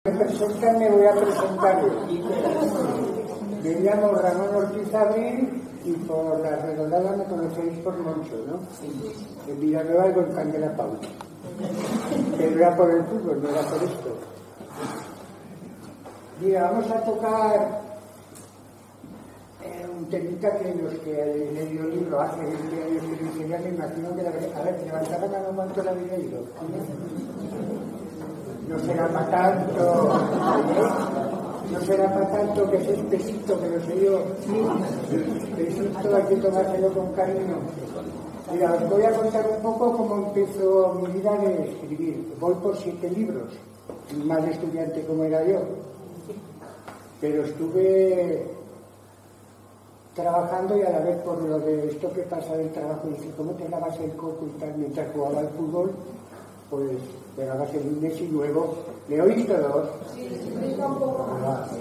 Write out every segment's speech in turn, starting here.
Me voy a presentar. Me llamo Ramón Ortiz Abril y por la redondada me conocéis por Moncho, ¿no? En Villanueva el volcán de la Paula. Pero era por el fútbol, no era por esto. Mira, vamos a tocar un temita que los que leí el libro hace 20 años que lo enseñan, me imagino que a ver, levantaban a lo cuánto la había leído. No será para tanto, no será para tanto que es espesito, que lo sé yo. Espesito hay que tomárselo con cariño. Mira, os voy a contar un poco cómo empezó mi vida de escribir. Voy por 7 libros, mal estudiante como era yo. Pero estuve trabajando y a la vez por lo de esto que pasa del trabajo, dice, ¿cómo te lavas el coco y tal? Mientras jugaba al fútbol, pues pegabas el lunes y luego, ¿me oís todos? Sí, un poco más.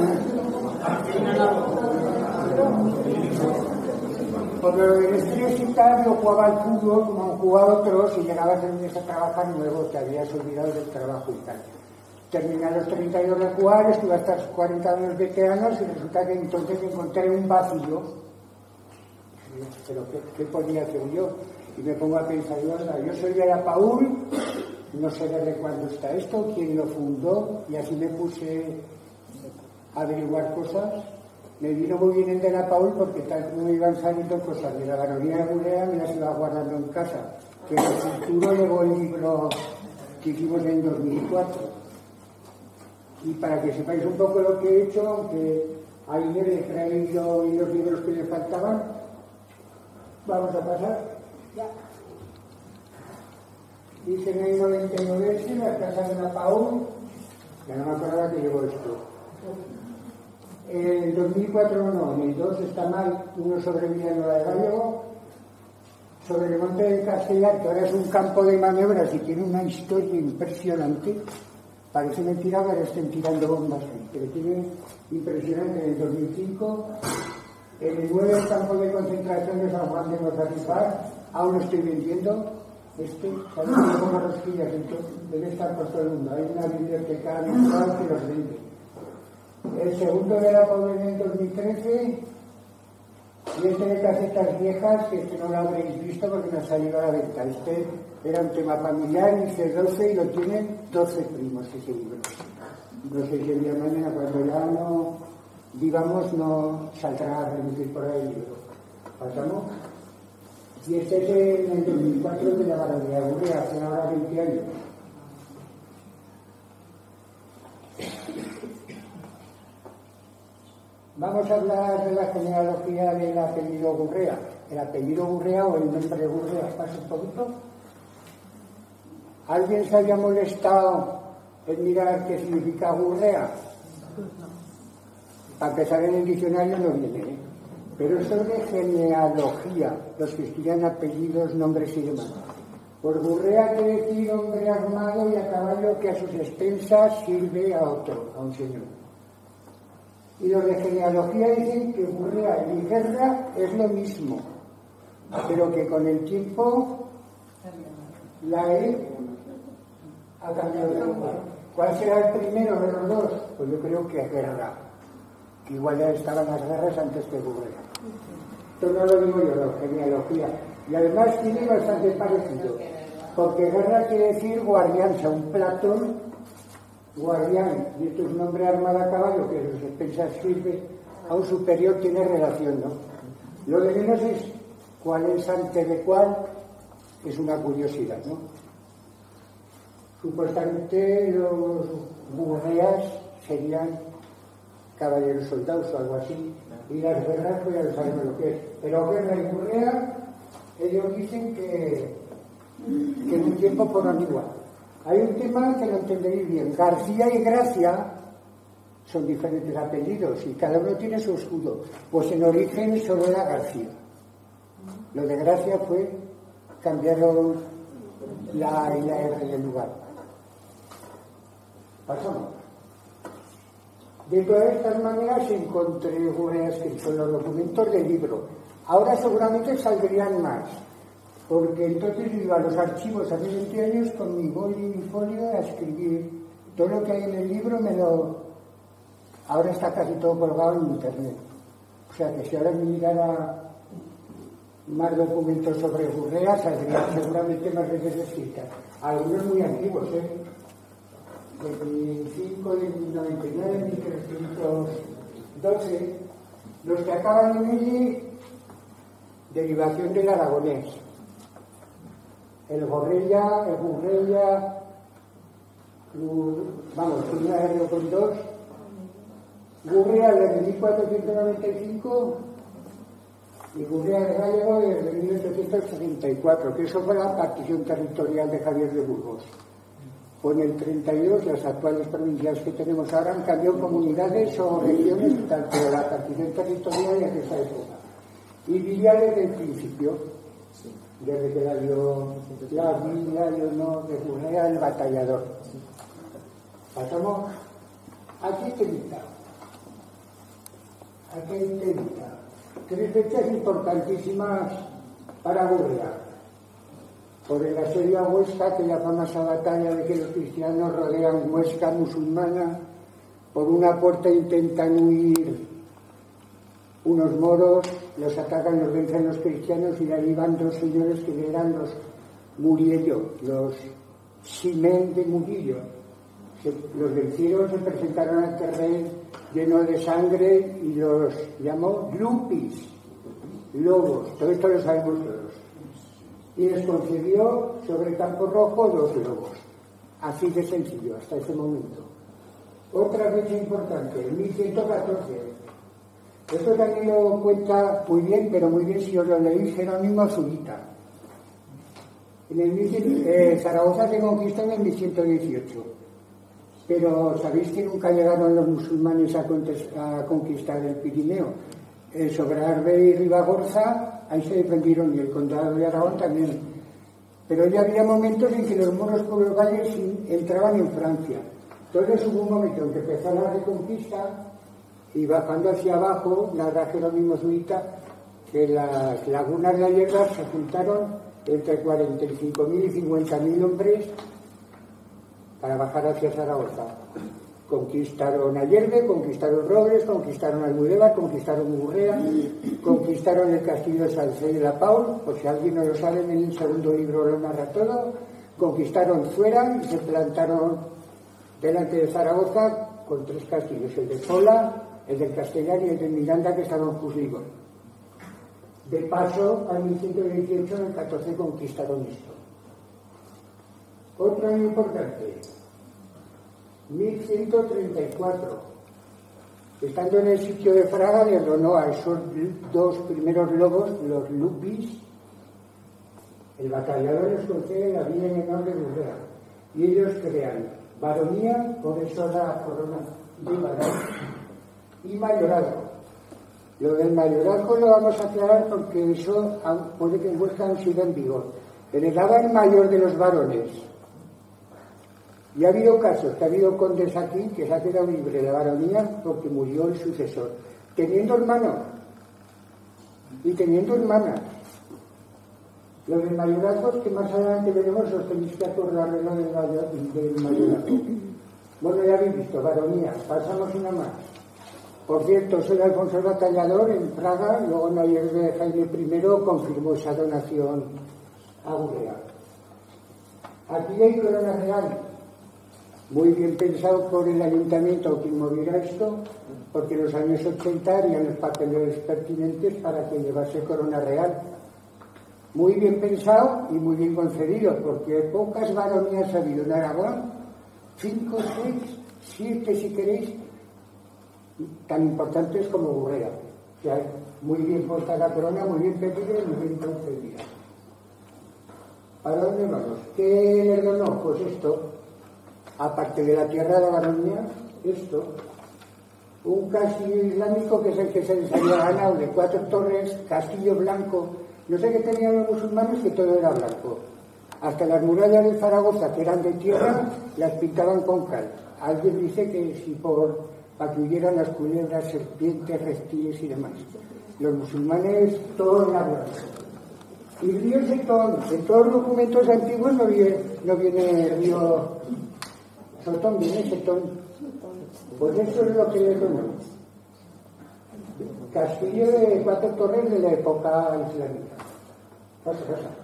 Por lo del estrés y tal, yo jugaba al fútbol como han jugado otros y llegabas el lunes a trabajar y luego te habías olvidado del trabajo y tal. Terminé a los 32 de jugar, estuve hasta los 40 años 20 años y resulta que entonces encontré un vacío. Pero ¿qué podía hacer yo? Y me pongo a pensar, yo soy de la Paul, no sé desde cuándo está esto, quién lo fundó, y así me puse a averiguar cosas. Me vino muy bien el de la Paul porque tal como iban saliendo cosas de la baronía de Gurrea me las iba guardando en casa, que en el futuro llegó el libro que hicimos en 2004. Y para que sepáis un poco lo que he hecho, aunque ahí me he traído y los libros que le faltaban, vamos a pasar. Ya. Hice en el 99 la casa de la Paul, ya no me acordaba que llegó esto. En el 2004 no, en el 2 está mal, uno sobre Villanueva de Gallego, sobre el monte de Castellar, que ahora es un campo de maniobras y tiene una historia impresionante. Parece mentira que estén tirando bombas ahí, pero tiene impresionante. En el 2005, en el 9 el campo de concentración de San Juan de Mozarripar, aún lo estoy vendiendo. ¿Sabes que como rosquillas? Debe estar por todo el mundo. Hay una biblioteca virtual que los vende. El segundo de la pobreza en 2013, y de casetas viejas, que no lo habréis visto porque no ha salido a la venta. Era un tema familiar, hice 12 y lo tienen 12 primos ese libro. No sé si el día de mañana, cuando ya no vivamos, no saldrá a reducir por ahí el libro. ¿Pasamos? Y este es en el 2004 de la baronía de Gurrea, hace ahora 20 años. Vamos a hablar de la genealogía del apellido Gurrea. El apellido Gurrea o el nombre Gurrea, ¿pasa un poquito? ¿Alguien se había molestado en mirar qué significa Gurrea? Para empezar, en el diccionario no viene, ¿eh? Pero eso es de genealogía, los que estudian apellidos, nombres y demás. Por Gurrea quiere decir hombre armado y a caballo que a sus expensas sirve a otro, a un señor. Y los de genealogía dicen que Gurrea y guerra es lo mismo, pero que con el tiempo la E ha cambiado de lugar. ¿Cuál será el primero de los dos? Pues yo creo que guerra, que igual ya estaban las guerras antes que Gurrea. Esto no lo digo yo, la genealogía. Y además tiene bastante parecido, porque guerra quiere decir guardián, o sea, un Platón, guardián, y esto es un hombre armado a caballo que sus expensas sirve a un superior, tiene relación, ¿no? Lo de menos es cuál es antes de cuál, es una curiosidad, ¿no? Supuestamente los Gurreas serían caballeros soldados o algo así, y las guerras pues ya lo sabemos lo que es. Pero guerra y Gurrea, ellos dicen que en un tiempo fueron igual. Hay un tema que lo entenderéis bien. García y Gracia son diferentes apellidos y cada uno tiene su escudo. Pues en origen solo era García. Lo de Gracia fue cambiaron la y la R del lugar. Pasamos. De todas estas maneras encontré Gurrea escrito en los documentos del libro. Ahora seguramente saldrían más, porque entonces iba a los archivos hace 20 años con mi boli y mi folio a escribir Todo lo que hay en el libro ahora está casi todo colgado en internet. O sea que si ahora me mirara más documentos sobre Gurrea, saldrían seguramente más veces escritas. Algunos muy antiguos, de 25, de 99, 1312, los que acaban en L, derivación del aragonés. El Gurrea, vamos, una R con 2, Gurrea desde 1495 y Gurrea de Gallego desde 1864, que eso fue la partición territorial de Javier de Burgos. Con el 32, las actuales provincias que tenemos ahora han cambiado comunidades o regiones y tal, pero la partición territorial es de esa época. Y Villa desde el principio, desde que la Villa, de Gurrea, el batallador. Pasamos aquí Tevita. Tres fechas importantísimas para Gurrea. Por el asedio a Huesca, aquella famosa batalla de que los cristianos rodean Huesca musulmana, por una puerta intentan huir unos moros, los atacan, los vencen los cristianos y de ahí van dos señores que eran los Murillo, los Simén de Murillo. Los vencieron, se presentaron ante el rey lleno de sangre y los llamó lupis, lobos, todo esto lo sabemos todos. Y les concedió sobre Campo Rojo 2 lobos, así de sencillo hasta ese momento. Otra fecha importante, 1114. Esto también lo cuenta muy bien, pero muy bien si os lo leéis, Jerónimo Zurita. Zaragoza se conquistó en el 1118. Pero ¿sabéis que nunca llegaron los musulmanes a conquistar el Pirineo? Sobre Arbe y Ribagorza, ahí se defendieron, y el condado de Aragón también. Pero ya había momentos en que los moros portugueses entraban en Francia. Entonces hubo un momento en que empezó la reconquista y bajando hacia abajo, narra Jerónimo Zurita, que las lagunas gallegas se juntaron entre 45.000 y 50.000 hombres para bajar hacia Zaragoza. Conquistaron Ayerbe, conquistaron Robles, conquistaron Almudévar, conquistaron Gurrea, conquistaron el castillo de Salcé de la Paul, por si alguien no lo sabe, en el segundo libro lo narra todo. Conquistaron Zuera y se plantaron delante de Zaragoza con 3 castillos, el de Pola, el del Castellar y el de Miranda, que estaban fusilidos. De paso, al 1118, en el 14 conquistaron esto. Otro año importante, 1134. Estando en el sitio de Fraga, le ordenó a esos 2 primeros lobos, los lupis, el batallador les concede la villa en honor de Gurrea. Y ellos crean baronía, por eso la corona de varón, y mayorazgo. Lo del mayorazgo lo vamos a aclarar porque eso puede que en Huesca no siga en vigor. Heredaba el mayor de los varones. Y ha habido casos, que ha habido condes aquí que se ha quedado libre de la baronía porque murió el sucesor, teniendo hermanos y teniendo hermanas. Los del mayorazgo, que más adelante veremos, os tenéis que acordar de lo del mayorazgo. Bueno, ya habéis visto, baronía, pasamos una más. Por cierto, soy Alfonso el Batallador en Praga, luego en ayer de Jaime I confirmó esa donación a Gurrea. Aquí hay corona real, muy bien pensado por el ayuntamiento quien moviera esto, porque en los años 80 harían los papeles pertinentes para que llevase corona real. Muy bien pensado y muy bien concedido, porque pocas baronías ha habido en Aragón, 5, 6, 7 si queréis, tan importantes como Gurrea. O sea, muy bien puesta la corona, muy bien pedida y muy bien concedida. ¿Para dónde vamos? ¿Qué le donó? Pues esto, aparte de la tierra de la baronía, esto, un castillo islámico que es el que se les había ganado, de 4 torres, castillo blanco. No sé qué tenían los musulmanes, que todo era blanco. Hasta las murallas de Zaragoza, que eran de tierra, las pintaban con cal. Alguien dice que si para que huyeran las culebras, serpientes, reptiles y demás. Los musulmanes, todo era blanco. Y ríos en todos los documentos antiguos no viene río Sotón, viene Setón. Pues eso es lo que le conozco. Castillo de 4 torres de la época islámica. Pasa.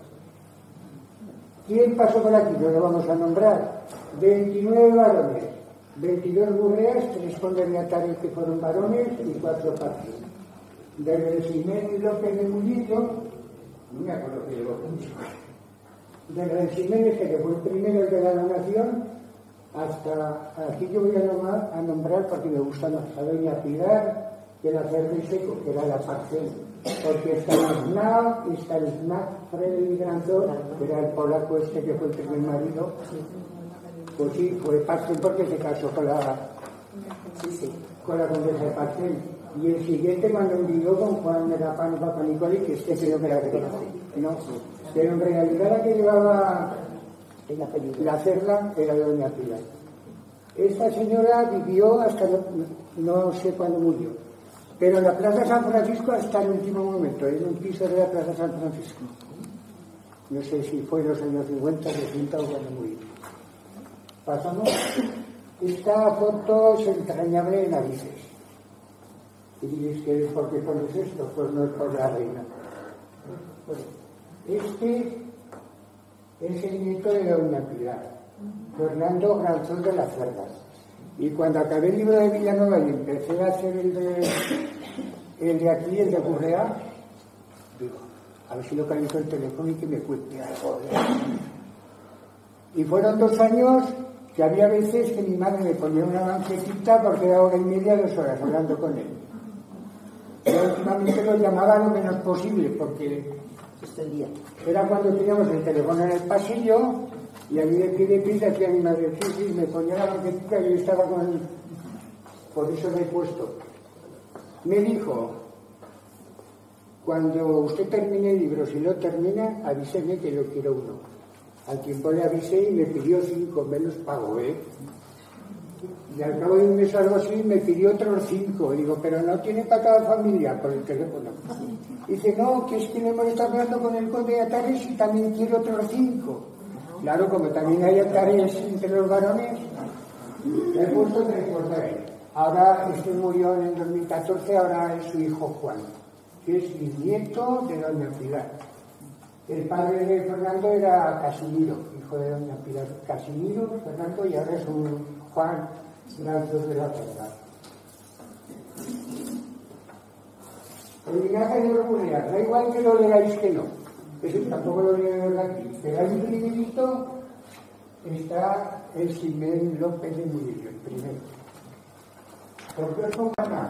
¿Quién pasó por aquí? No lo vamos a nombrar. 29 varones, 22 gurreas, 3 condenatarios que fueron varones y 4 partidos. Desde Jiménez López de Murillo, no me acuerdo que llegó mucho, desde Jiménez, que fue el primero de la nación, hasta aquí yo voy a nombrar porque me gusta más a Doña Pilar, que la Cerro y Seco, que era la parcela, porque Stanislaw Frederick Granzor, que era el polaco este que fue el primer marido, pues sí, fue Parcel porque se casó con la condesa de Parcel. Y el siguiente cuando envió con Juan de la Papa Nicoli, que este creo que era de no, pero en realidad la que llevaba la cerla era Doña Pilar. Esta señora vivió hasta no sé cuándo murió, pero en la Plaza San Francisco hasta el último momento, en un piso de la Plaza San Francisco. No sé si fue en los años 50, 60 o cuando murió. Pasamos. Esta foto es entrañable de narices. Y diréis que ¿por qué pones esto? Pues no es por la reina. Bueno, este es el nieto de Doña Pilar, Fernando Granzón de la Cerda. Y cuando acabé el libro de Villanueva y empecé a hacer el de aquí, el de Gurrea, digo, a ver si localizo el teléfono y que me cuente algo. Y fueron 2 años que había veces que mi madre me ponía una banquetita porque era 1h30, 2 horas hablando con él. Yo últimamente lo llamaba lo menos posible porque era cuando teníamos el teléfono en el pasillo y allí de pie de pie hacía mi madre, sí, me ponía la banquetita y yo estaba por eso me he puesto. Me dijo, cuando usted termine el libro, si lo termina, avíseme que lo quiero 1. Al tiempo le avisé y me pidió 5, menos pago, Y al cabo de un mes o algo así me pidió otros 5. Digo, pero no tiene para cada familia por el teléfono. Dice, no, que es que le hemos estado hablando con el conde de Atares y también quiere otros 5. Claro, como también hay Atares entre los varones, le he puesto 3 por él. Ahora, este murió en el 2014, ahora es su hijo Juan, que es bisnieto de Doña Pilar. El padre de Fernando era Casimiro, hijo de Doña Pilar. Casimiro, Fernando, y ahora es un Juan Granzón de la Cerda. El linaje de los Gurreas, da igual que lo leáis que no, eso tampoco lo leo aquí, pero hay un primerito, está el Jiménez López de Murillo, el primero. ¿Por qué os pongo nada?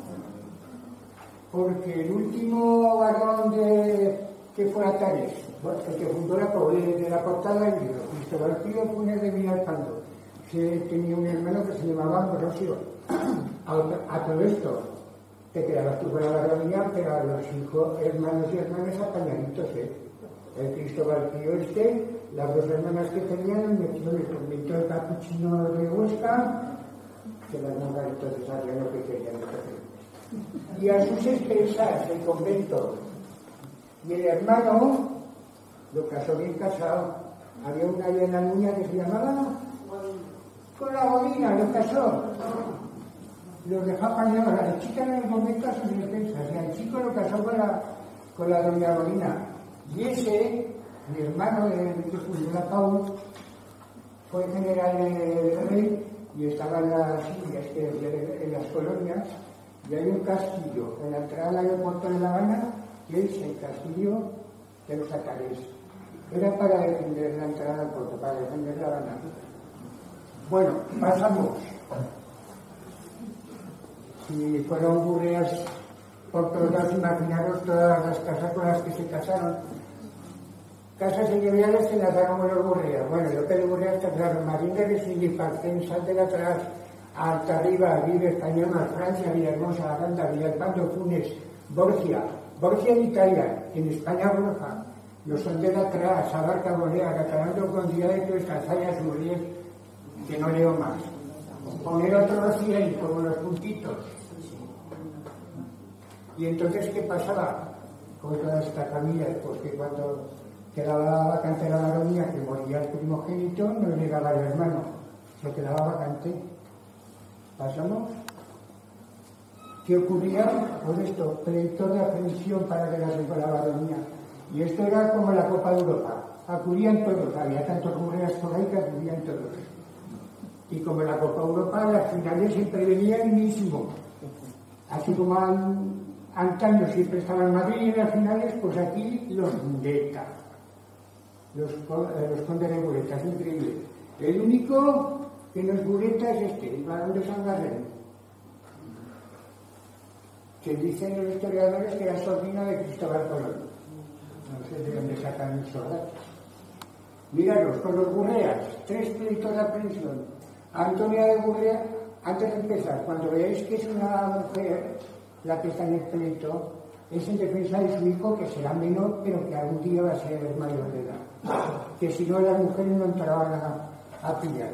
Porque el último varón que fue Atares, el que fundó de la portada del libro, Cristóbal Pío Funes de Villalpando, que tenía un hermano que se llamaba Ambrosio. A todo esto, te quedabas tú fuera de la mía, pero a los hijos, hermanos y hermanas apañaditos, El Cristóbal Pío las 2 hermanas que tenían, metido en el convento de Capuchino de Huesca, que las monjas entonces hacían lo que querían hacer. Y a sus expensas, el convento. Y el hermano lo casó bien casado. Había una de la niña que se llamaba con la Godina, lo casó. Los dejó apañados. A la chica en el convento a sus expensas. Y al chico lo casó con la doña Godina. Y ese, mi hermano que fundó la PAU, fue general del rey y estaba en las Indias, en las colonias, y hay un castillo en la entrada del aeropuerto de La Habana, que es el castillo de los Atares. Era para defender la entrada al puerto, para defender La Habana. Bueno, pasamos. Si fueron Gurreas por todos lados, imaginaros todas las casas con las que se casaron. Casas señoriales que las daban los Gurreas. Bueno, López de Gurrea está claro, Marín de Resili, Parcén, Sal de la Atrás, Alta Arriba, Vive, Española, Francia, Villahermosa, Aranda, Villalpando, Funes, Borgia en Italia, en España Borja, los Sal de la Atrás, Abarca, Bolea, Catalando con Día de Tuestas, Zayas, Muriel, que no leo más. Poner otros 100 como los puntitos. Y entonces, ¿qué pasaba con toda esta familia? Porque cuando quedaba la vacante de la baronía, que moría el primogénito, no llegaba el hermano. se quedaba vacante. Pasamos. ¿Qué ocurría? Pues esto, pleito de aprehensión para quedarse con la baronía. Y esto era como la Copa de Europa. Acudían todos, había tantos Gurreas por ahí que acudían todos. Y como la Copa de Europa, las finales siempre venía el mismo. Así como antaño siempre estaba en Madrid y en las finales, pues aquí los Bureta. Los condes de Bureta, es increíble. El único que no es Bureta es el barón de San Garren. Que dicen los historiadores que era sobrino de Cristóbal Colón. No sé de dónde sacan esos datos. Míralos, con los Gurreas, 3 pleitos de aprehensión. Antonia de Gurrea, antes de empezar, cuando veáis que es una mujer la que está en el pleito, es en defensa de su hijo, que será menor, pero que algún día va a ser mayor de edad. Que si no, las mujeres no entraban a pillar.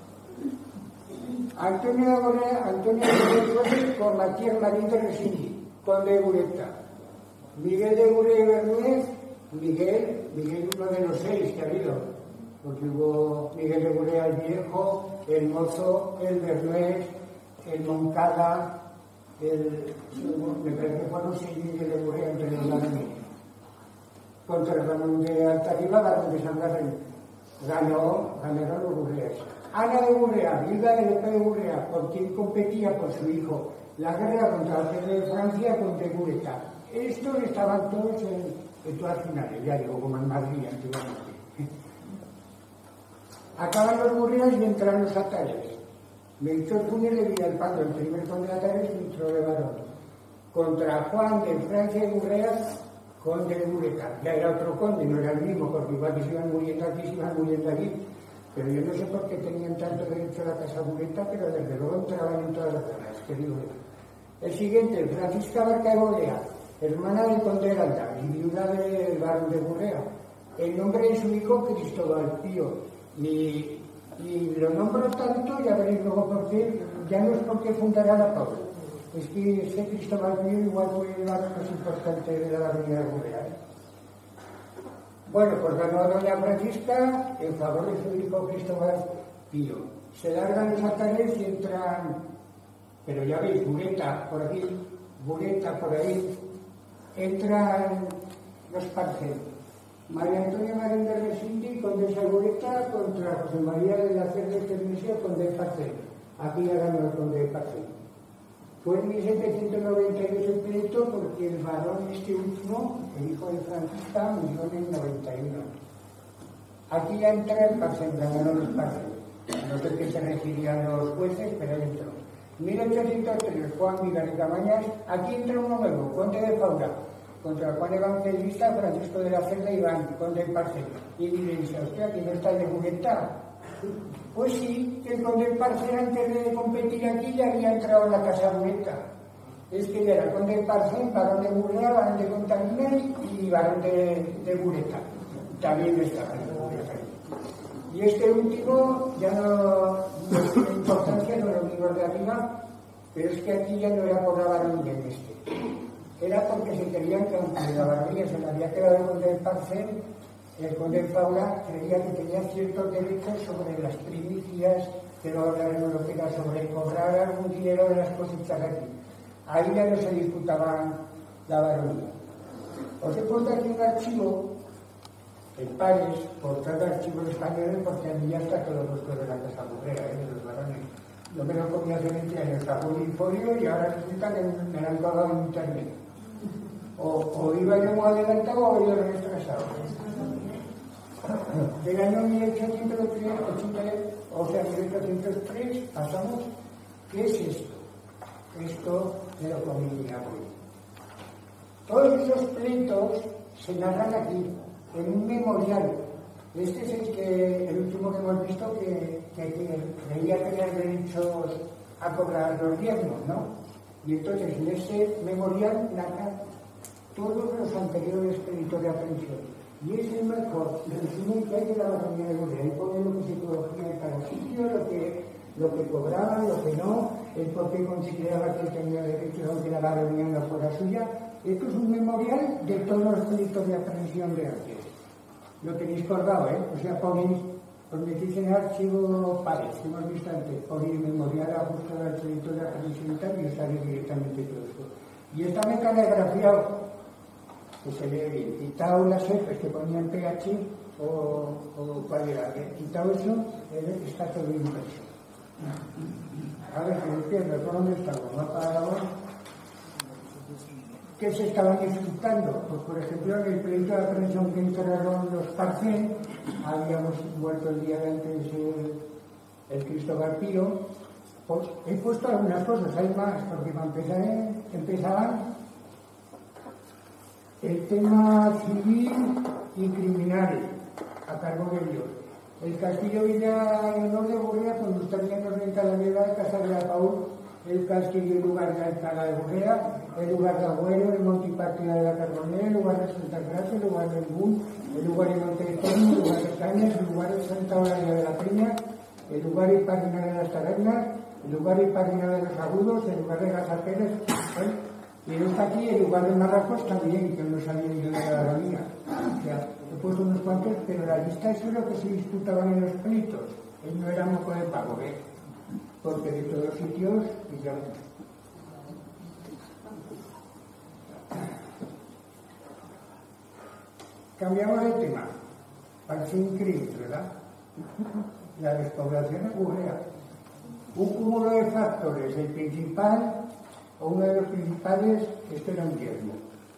Antonia de Gurrea con Matías Marín de Resindi, conde de Bureta. Miguel de Gurrea y Bernuez, Miguel uno de los 6 que ha habido, porque hubo Miguel de Gurrea el Viejo, el Mozo, el Bernuez, el Moncada, me parece que fueron 6 Miguel de Gurrea entre los varones. Contra el Ramón de Altarriba, barón de San Garren. Ganaron los Gurreas. Ana de Gurrea, viuda de Lope de Gurrea, por quien competía por su hijo. La guerra contra el rey de Francia contra Bureta. Estos estaban todos en todas las finales, ya digo, como en Madrid antiguamente. Acaban los Gurreas y entran los Atares. Melchor Funes de Villalpando, el primer conde de Atares, entró de varón. Contra Juan de Francia y Gurreas, conde de Bureta. Ya era otro conde, no era el mismo, porque igual que se iban muriendo aquí, se iban muriendo aquí. Pero yo no sé por qué tenían tanto derecho a la casa Bureta, pero desde luego entraban en todas las zonas, que digo yo. El siguiente, Francisca Barca de Bolea, hermana del conde de Galdar y viuda del barón de Gurrea. El nombre de su hijo, Cristóbal Pío. Y lo nombro tanto, ya veréis luego por qué, ya no es porque fundará la Paula. Es que ese Cristóbal Pío igual fue el barón más importante de la baronía de Gurrea. Bueno, pues ganó a doña Francisca en favor de su hijo Cristóbal Pío. Se largan los Atares y entran, pero ya veis, Bureta por aquí, Bureta por ahí, entran los Parcel. María Antonia Marín de Resindi, condesa de Bureta, contra José María de la Cerda de Termisio, conde de Parcel. Aquí ya ganó el conde de Parcel. Fue en 1792 el pleito porque el varón este último, el hijo de Francisca, murió en el 91. Aquí ya entra el Parcel, ganaron los Parcel. No sé qué se referían los jueces, pero ahí entró. 1803, Juan Miguel de Cabañas, aquí entra uno nuevo, conde de Faura, contra Juan Evangelista, Francisco de la Cerda y Iván, conde de Parcel. Y diréis, hostia, que no está de Bureta. Pues sí, el conde de Parcel antes de competir aquí ya había entrado en la casa Bureta. Es que ya era conde de Parcel, varón de Gurrea, varón de Contaminay y varón de Bureta. También estaba en Bureta. Y este último ya no tiene importancia, no lo digo de arriba, pero es que aquí ya no era por la baronía en este. Era porque se querían que aunque la baronía se le había quedado el conde de Parcel, el conde de Faura creía que tenía ciertos derechos sobre las primicias, que no hablaremos lo que era sobre cobrar algún dinero de las cosechas aquí. Ahí ya no se disputaban la baronía. Os he puesto aquí un archivo, el Pares, por tanto archivos españoles, porque a mí ya está todo puesto de la casa Gurrea, de los varones. Yo me lo comía hace 20 años, sacó un folio y ahora resulta que me lo han colgado en internet. O iba yo muy adelantado o iba retrasado. Del año 1803 pasamos. ¿Qué es esto? Esto me lo comí hoy. Todos esos pleitos se narran aquí, en un memorial. Este es el último que hemos visto que creía tener derechos a cobrar los diezmos, ¿no? Y entonces en ese memorial narra todos los anteriores pleitos de aprehensión. Y es el mejor resumen que hay de la baronía de Gurrea. Ahí pone lo que se cogía en cada sitio, lo que cobraban, lo que no, el por qué consideraba que tenía derecho aunque la baronía no fuera suya. Esto es un memorial de todos los pleitos de aprehensión de antes. Lo tenéis colgado, ¿eh? O sea, ponéis os metéis en el archivo Páez, que hemos visto antes, por inmemorial, ajustado al proyecto de la Comisión y os sale directamente todo esto. Y está mecanografiado, que se lee bien, quitado las Fs que ponían PH o cuál era, quitado eso, está todo impreso. A ver, que me pierdo, ¿por dónde estamos? ¿Mapa de Aragón? ¿Qué se estaban disfrutando? Pues, por ejemplo, en el proyecto de aprehensión que enterraron los Parcén, habíamos muerto el día de antes el Cristóbal Piro. Pues he puesto algunas cosas, hay más, porque para empezar, empezaban el tema civil y criminal a cargo de Dios. El Castillo Villa en honor de Borrea, cuando estarían en Calavera de Casa de la Paúl, el castillo y lugar de Alcalá de Borrea, el lugar de Agüero, el monte y partida de la Carbonera, el lugar de Santa Gracia, el lugar del Bull, el lugar de Monte de Torno, el lugar de Cañas, el lugar de Santa Eulalia de la Peña, el lugar y página de las Tabernas, el lugar y página de los Agudos, el lugar de las Arqueras, y está aquí el lugar de Marracos también, que no sabía yo de la mía. O sea, he puesto unos cuantos, pero la lista es lo que se disputaban en los pleitos. Él no era moco de pago, porque de todos sitios pillamos. Cambiamos de tema. Parece increíble, ¿verdad? La despoblación ocurría. Un cúmulo de factores. El principal, o uno de los principales, esto era un yermo.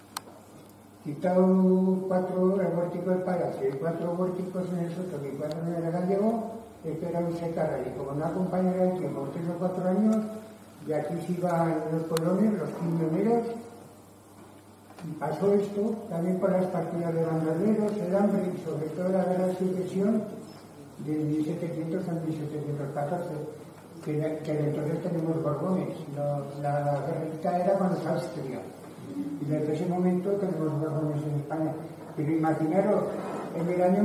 Quitado 4 el huértico de Palacio y 4 huérticos en el Soto y 4 en el Gallego, esto era un secarra. Y como no acompañaba el tiempo 3 o 4 años, y aquí se iban los colones, los pioneros. Y pasó esto también por las partidas de bandoleros, el hambre y sobre todo la guerra de sucesión de 1700 a 1714, que entonces tenemos Borbones. La guerrita era con los Austria, y desde ese momento tenemos Borbones en España. Pero imaginaros, en el año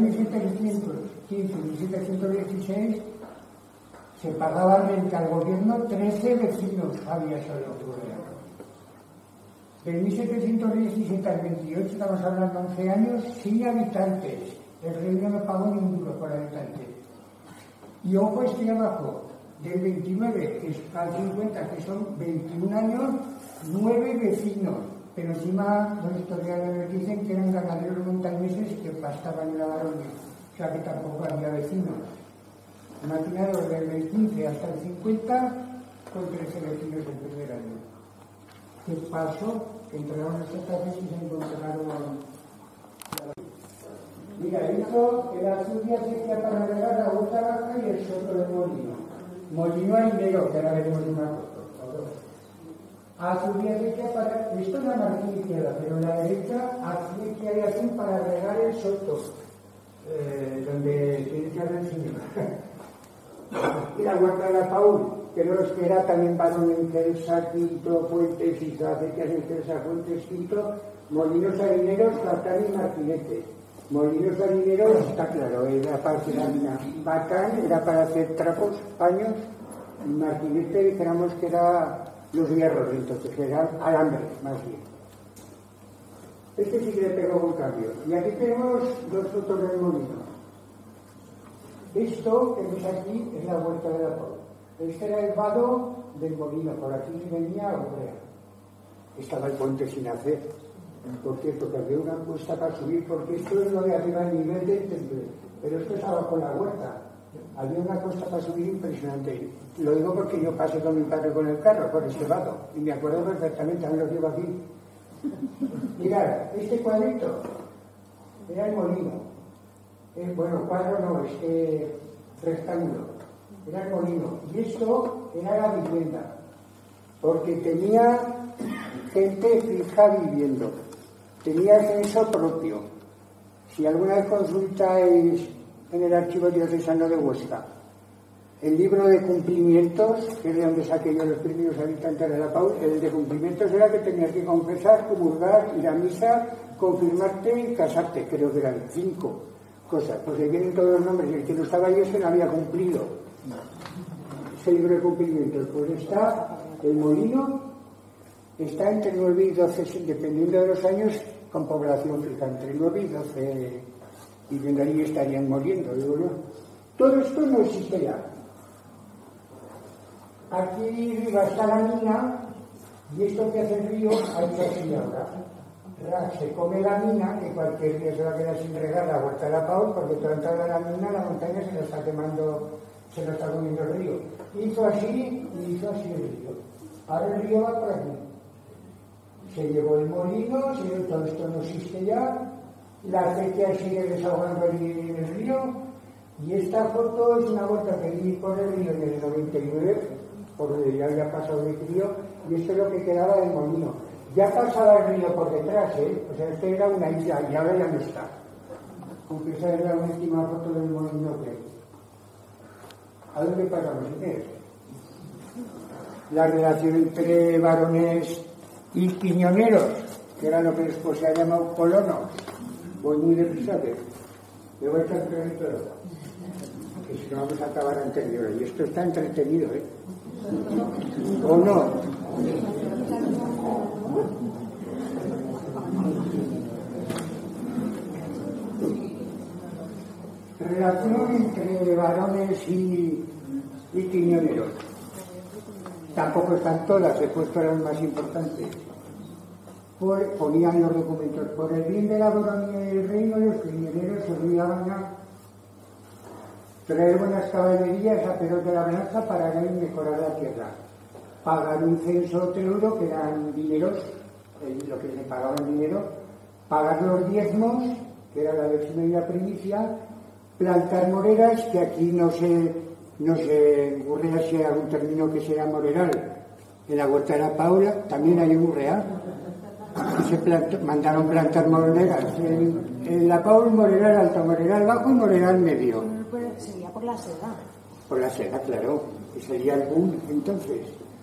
1715-1716 se pagaba renta al gobierno 13 vecinos, había solo Borbones. De 1717 al 28, estamos hablando de 11 años, sin habitantes. El reino no pagó ni un duro por habitante. Y ojo, estoy abajo, del 29 al 50, que son 21 años, 9 vecinos. Pero encima los historiadores dicen que eran ganaderos montañeses que pastaban en la Baronia. O sea que tampoco había vecinos. Imaginaros, desde el 15 hasta el 50, con 13 vecinos el primer año. ¿Qué pasó? Que entraron a esta casa y se encontraron. Mira, esto era Asturias sequía para regar la Huerta Baja y el Soto de Molino. Molino Ainero, que ahora veremos una foto. Asturias sequía para. Esto es la margen izquierda, pero en la derecha acequia y hacen para regar el Soto, donde tiene que haber el señor. Y la Huerta de la Paúl, que era también varón en Celsa, Quinto, Fuentes, y acequias en Celsa, Fuentes, Quinto, Molinos Harineros, Platán y Martinete. Molinos Harineros, está claro, era para hacer harina. Batán era para hacer trapos, paños, y Martinete dijéramos que era los hierros, entonces, que eran alambres, más bien. Este sí que le pegó un cambio. Y aquí tenemos 2 fotos del molino. Esto que ves aquí es la Huerta de la Paúl. Este era el vado del molino, por aquí venía a Urrea. Estaba el puente sin hacer. Por cierto, que había una cuesta para subir, porque esto es lo de arriba el nivel del temple. Pero esto estaba con la huerta. Había una cuesta para subir impresionante. Lo digo porque yo pasé con mi padre con el carro, por este vado. Y me acuerdo perfectamente, también lo llevo aquí. Mirad, este cuadrito era el molino. Bueno, cuadro no, rectángulo. Era el molino. Y esto era la vivienda. Porque tenía gente fija viviendo. Tenía censo propio. Si alguna vez consultáis en el archivo diocesano de Huesca el libro de cumplimientos, que es de donde saqué yo los primeros habitantes de la Paúl, el de cumplimientos era que tenías que confesar, comulgar, ir a misa, confirmarte y casarte. Creo que eran 5 cosas. Pues ahí vienen todos los nombres, y el que no estaba ahí es que no había cumplido ese libro de cumplimientos. Pues está el molino, está entre 9 y 12, dependiendo de los años, con población fija, entre 9 y 12 viviendo allí estarían muriendo, digo yo. Todo esto no existe ya. Aquí arriba está la mina, y esto que hace el río hay que así ahora. Se come la mina, que cualquier día se va a quedar sin regar la huerta de la Paul, porque toda entrada de la mina, la montaña se lo está quemando, se lo está comiendo el río. Hizo así y hizo así el río. Ahora el río va por aquí. Se llevó el molino, todo esto no existe ya, la acequia sigue desahogando en el río, y esta foto es una vuelta que di por el río en el 99, porque ya había pasado de río, y esto es lo que quedaba del molino. Ya pasaba el río por detrás, o sea, esto era una isla, y ahora ya no está. Aunque esa es la última foto del molino que hay. ¿A dónde pasamos? ¿Qué es? La relación entre varones y quiñoneros, que era lo que después se ha llamado colonos. Voy muy deprisa, que me voy a echar todo, que si no vamos a acabar anterior. Y esto está entretenido, ¿o no? Relación entre varones y quiñoneros. Tampoco están todas, he puesto las más importantes. Ponían los documentos: por el bien de la baronía y el reino, los quiñoneros se obligaban a traer buenas caballerías a Pedro de la Balanza para mejorar la tierra, pagar un censo teuro, que eran dineros, lo que se pagaba en dinero, pagar los diezmos, que era la décima y la primicia, plantar moreras, que aquí no sé Gurrea si hay algún término que sea moreral. En la huerta de la Paula también hay un Gurrea. Mandaron plantar moreras. En la Paula, moreral alto, moreral bajo y moreral medio. Sería por la seda. Por la seda, claro. Que sería el boom, entonces.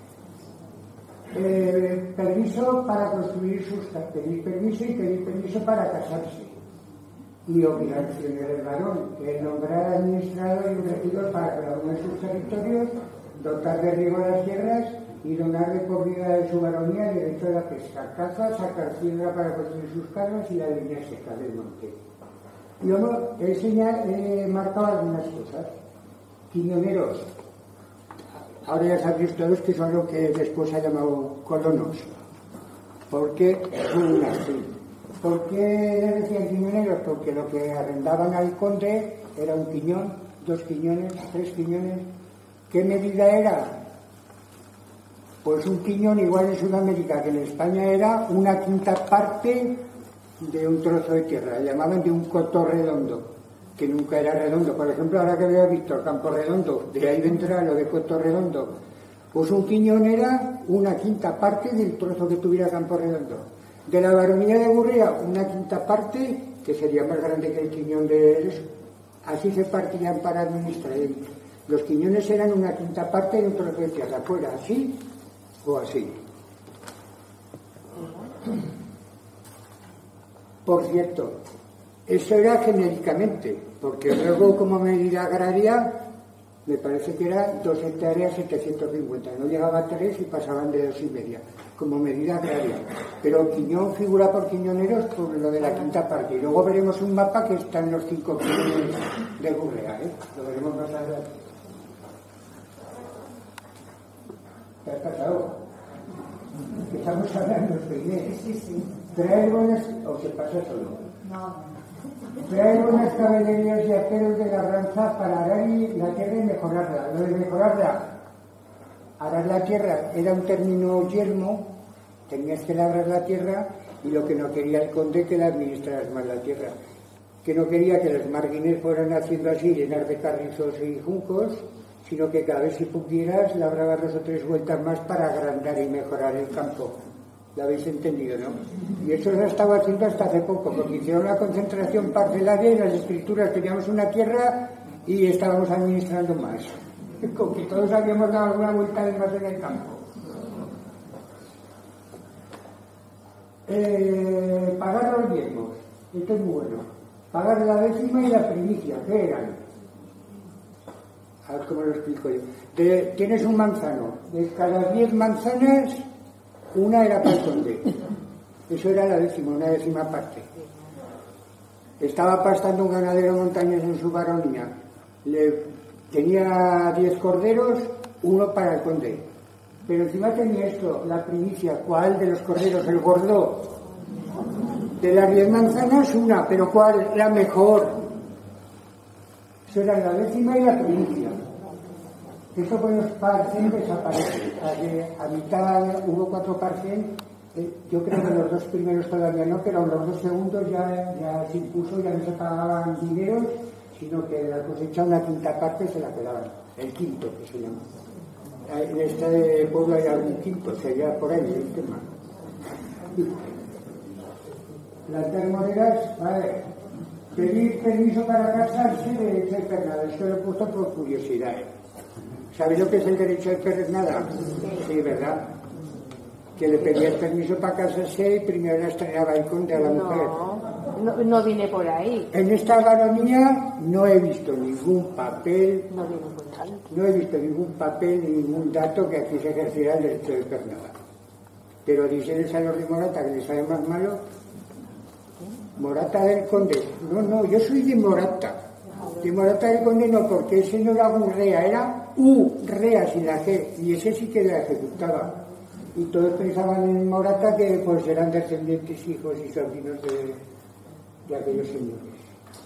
Permiso para construir sus casas. Pedir permiso para casarse. Y obligaciones del varón, que es nombrar administrador y regidor para cada uno de sus territorios, dotar de riego las tierras y donar de por vida de su baronía el derecho de la pesca, caza, sacar tierra para construir sus casas y la línea seca del monte. Yo he marcado algunas cosas. Quiñoneros, ahora ya sabéis todos que son lo que después se ha llamado colonos, porque son así. ¿Por qué decían quiñoneros? Porque lo que arrendaban al conde era un quiñón, 2 quiñones, 3 quiñones. ¿Qué medida era? Pues un quiñón igual en Sudamérica que en España era 1/5 parte de un trozo de tierra. Llamaban de un coto redondo, que nunca era redondo. Por ejemplo, ahora que veo a Víctor Campo Redondo, de ahí vendrá lo de coto redondo. Pues un quiñón era 1/5 parte del trozo que tuviera Campo Redondo. De la baronía de Gurrea, 1/5 parte, que sería más grande que el quiñón de eso. Así se partían para administrar. Los quiñones eran 1/5 parte de un trozo de tierra, fuera así o así. Por cierto, eso era genéricamente, porque luego como medida agraria me parece que era 2 hectáreas 750, no llegaba a 3 y pasaban de 2,5 como medida agraria. Pero quiñón figura por quiñoneros por lo de la 5ª parte. Y luego veremos un mapa que está en los 5 quiñones de Gurrea, lo veremos más adelante. ¿Qué ha pasado? Estamos hablando de Inés. Sí. Traer buenas... ¿O se pasa solo? No. Traer buenas caballerías y arqueros de labranza para arar la tierra y mejorarla. Lo de mejorarla, arar la tierra era un término yermo, tenías que labrar la tierra, y lo que no quería el conde que la administraras más la tierra, que no quería que los marguines fueran haciendo así, llenar de carrizos y juncos, sino que cada vez si pudieras labrabas 2 o 3 vueltas más para agrandar y mejorar el campo. ¿Lo habéis entendido, no? Y eso se estaba haciendo hasta hace poco, porque hicieron la concentración parcelaria y las escrituras teníamos una tierra y estábamos administrando más. Con que todos habíamos dado alguna vuelta de más en el campo. Pagar los diezmos, esto es muy bueno. Pagar la décima y la primicia, ¿qué eran? A ver cómo lo explico yo. Tienes un manzano, de cada 10 manzanas, una era para el conde. Eso era la décima, una décima parte. Estaba pastando un ganadero montañés en su baronía. tenía 10 corderos, uno para el conde. Pero encima tenía esto, la primicia. ¿Cuál de los corderos? El gordo. De las 10 manzanas, una, pero ¿cuál? La mejor. Eso era la décima y la primicia. Eso con los parcén desaparece. A mitad hubo 4 parcén. Yo creo que los 2 primeros todavía no, pero los 2 segundos ya se impuso, ya no se pagaban dineros, sino que la cosecha una quinta parte se la quedaban. El quinto, que se llama. En este pueblo hay algún quinto, sería por ahí el tema. Plantar monedas, vale. Pedir permiso para casarse, derecho a pernada. Esto lo he puesto por curiosidad. ¿Sabéis lo que es el derecho a pernada? Sí, ¿verdad? Que le pedías permiso para casarse y primero la estrenaba el conde a la mujer. No vine por ahí. En esta baronía no he visto ningún papel, No vine por ahí. no he visto ningún papel ni ningún dato que aquí se ejerciera el derecho de pernada. Pero dices a los de Morata que les sabe más malo. Morata del Conde. No, yo soy de Morata. De Morata del Conde no, porque ese no era Urrea, era Urrea sin la G, y ese sí que la ejecutaba. Y todos pensaban en Morata que pues eran descendientes, hijos y sobrinos de aquellos señores.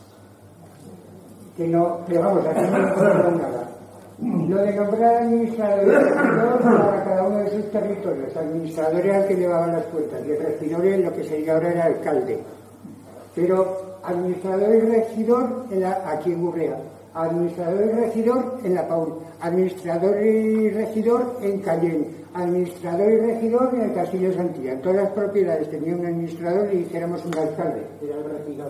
Que vamos, aquí no encontraron nada. Lo de nombrar administradores para cada uno de sus territorios. Administrador era el que llevaba las cuentas, y el regidor lo que sería ahora era alcalde. Pero administrador y regidor aquí en Urrea, administrador y regidor en La Paul, administrador y regidor en Cayenne, administrador y regidor en el Castillo de Santillán. En todas las propiedades tenían un administrador y dijéramos un alcalde, era el regidor.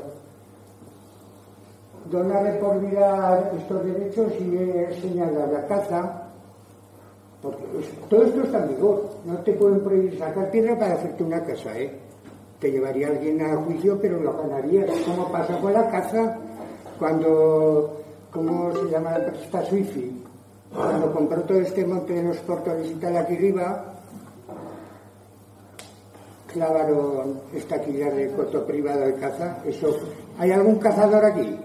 Donar de por vida estos derechos y señalar la caza, porque todo esto está en vigor. No te pueden prohibir sacar piedra para hacerte una casa, Te llevaría alguien a juicio, pero lo ganaría. Como pasa con la caza cuando, ¿cómo se llama la empresa? Suifi. Cuando compró todo este monte de los Portales y tal aquí arriba, clavaron estaquillas de coto privado de caza. Eso. ¿Hay algún cazador aquí?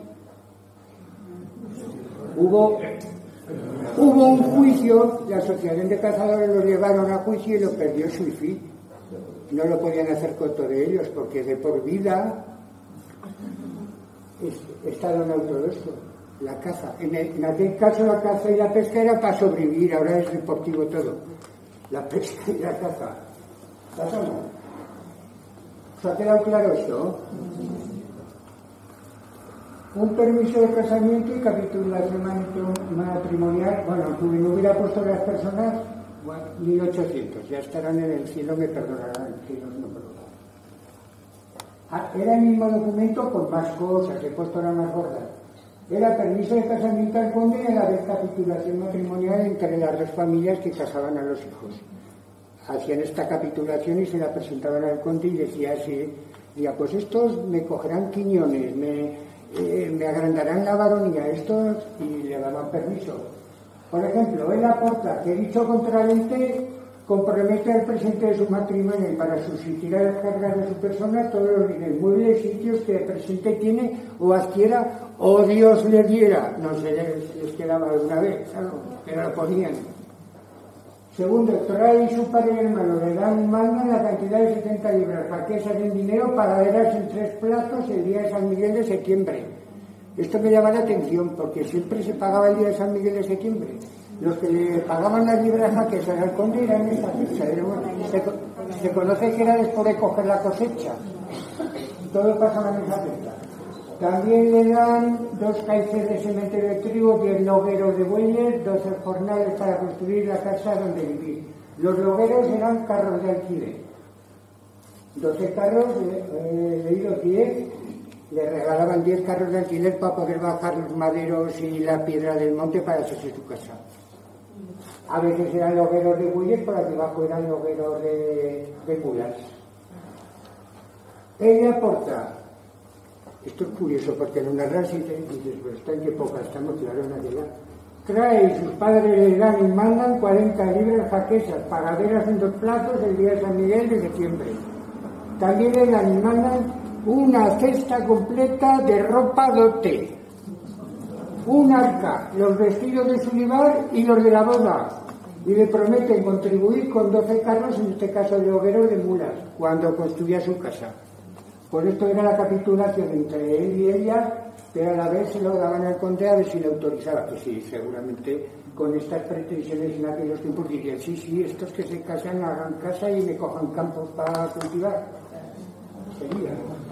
Hubo un juicio, la asociación de cazadores lo llevaron a juicio y lo perdió Suifi. No lo podían hacer coto de ellos porque de por vida está donado todo esto, la caza. En aquel caso la caza y la pesca era para sobrevivir, ahora es deportivo todo. La pesca y la caza. ¿Pasa o no? ¿Os ha quedado claro esto? Un permiso de casamiento y capitulación matrimonial. Bueno, si no hubiera puesto las personas, bueno, 1800, ya estarán en el cielo, me perdonarán, si no me perdonan. Era el mismo documento con más cosas, he puesto las más gordas. Era permiso de casamiento al conde y a la vez capitulación matrimonial entre las dos familias que casaban a los hijos. Hacían esta capitulación y se la presentaban al conde y decía así, pues estos me cogerán quiñones, me agrandarán la baronía, estos, y le daban permiso. Por ejemplo, él aporta que dicho contrariamente compromete al presente de su matrimonio y para subsistir a las cargas de su persona todos los bienes, muebles, sitios que de presente tiene o adquiera o Dios le diera. No se les quedaba alguna vez, claro, pero lo ponían. Segundo, Torah y su padre y hermano le dan mandan la cantidad de 70 libras jaquesas en dinero pagaderas en 3 plazos el día de San Miguel de septiembre. Esto me llama la atención porque siempre se pagaba el día de San Miguel de septiembre. Los que le pagaban las libras jaquesas al conde eran esa fecha. Se conoce que era después de coger la cosecha. Todo pasaba en esa fecha. También le dan 2 caizes de cementerio de trigo, 10 logueros de bueyes, 12 jornales para construir la casa donde vivir. Los logueros eran carros de alquiler. 12 carros, he leído 10, le regalaban 10 carros de alquiler para poder bajar los maderos y la piedra del monte para hacerse su casa. A veces eran logueros de bueyes, por aquí abajo eran logueros de mulas. Ella aporta. Esto es curioso porque lo narras y dices, pero está en qué época estamos, claro, en aquella. Trae y sus padres le dan y mandan 40 libras jaquesas, pagaderas en 2 plazos el día de San Miguel de septiembre. También le dan y mandan una cesta completa de ropa dote. un arca, los vestidos de su lugar y los de la boda, y le prometen contribuir con 12 carros, en este caso de hogueros de mulas, cuando construía su casa. Por esto era la capitulación entre él y ella, pero a la vez se lo daban al conde a ver si le autorizaba, que sí, seguramente con estas pretensiones en aquellos tiempos dirían, sí, estos que se casan hagan casa y me cojan campos para cultivar. Sería.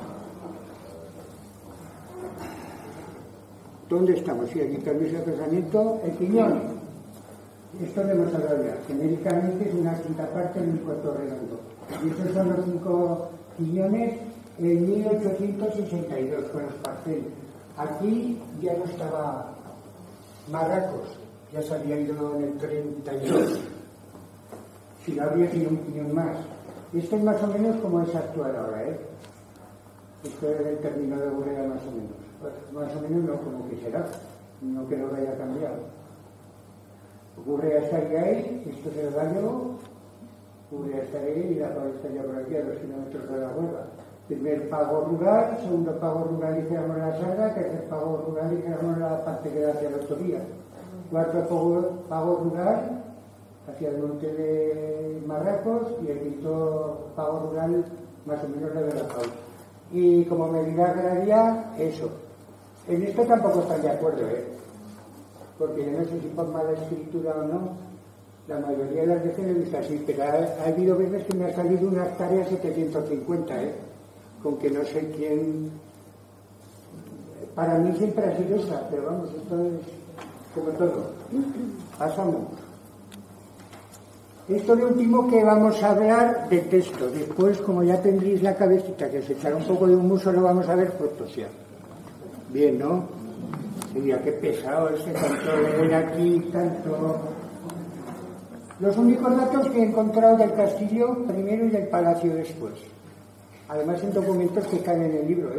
¿Dónde estamos? Sí, aquí permiso de casamiento, el piñón. Esto lo hemos hablado ya. Genéricamente es una quinta parte de un cuarto redondo. Y estos son los 5 piñones en 1862 con los parceles. Aquí ya no estaba Marracos, ya se había ido en el 32. Si no habría sido un piñón más. Esto es más o menos como es actual ahora, ¿eh? Esto es el término de Burela más o menos. Pues más o menos no, como que será, no que lo haya cambiado. Burela estaría ahí, esto es el Gallego, Burela estaría ahí y la Pava estaría por aquí a 2 kilómetros de la Huelva. Primer pago rural, segundo pago rural y dijéramos la Sarga, tercer pago rural y dijéramos la parte que da hacia la autovía. Cuarto pago rural hacia el monte de Marracos y el quinto pago rural más o menos la de la Pau. Y como medida agraria, eso. En esto tampoco están de acuerdo, porque yo no sé si por mala escritura o no, la mayoría de las veces lo he visto así, pero ha habido veces que me ha salido una hectárea 750, con que no sé quién. Para mí siempre ha sido esa, pero vamos, esto es como todo. Pasamos. Esto de último que vamos a hablar de texto. Después, como ya tendréis la cabecita que se echará un poco de humo, solo vamos a ver fotos ya. Bien, ¿no? Sería qué pesado ese tanto leer aquí, tanto. Los únicos datos que he encontrado del castillo primero y del palacio después. Además en documentos que caen en el libro,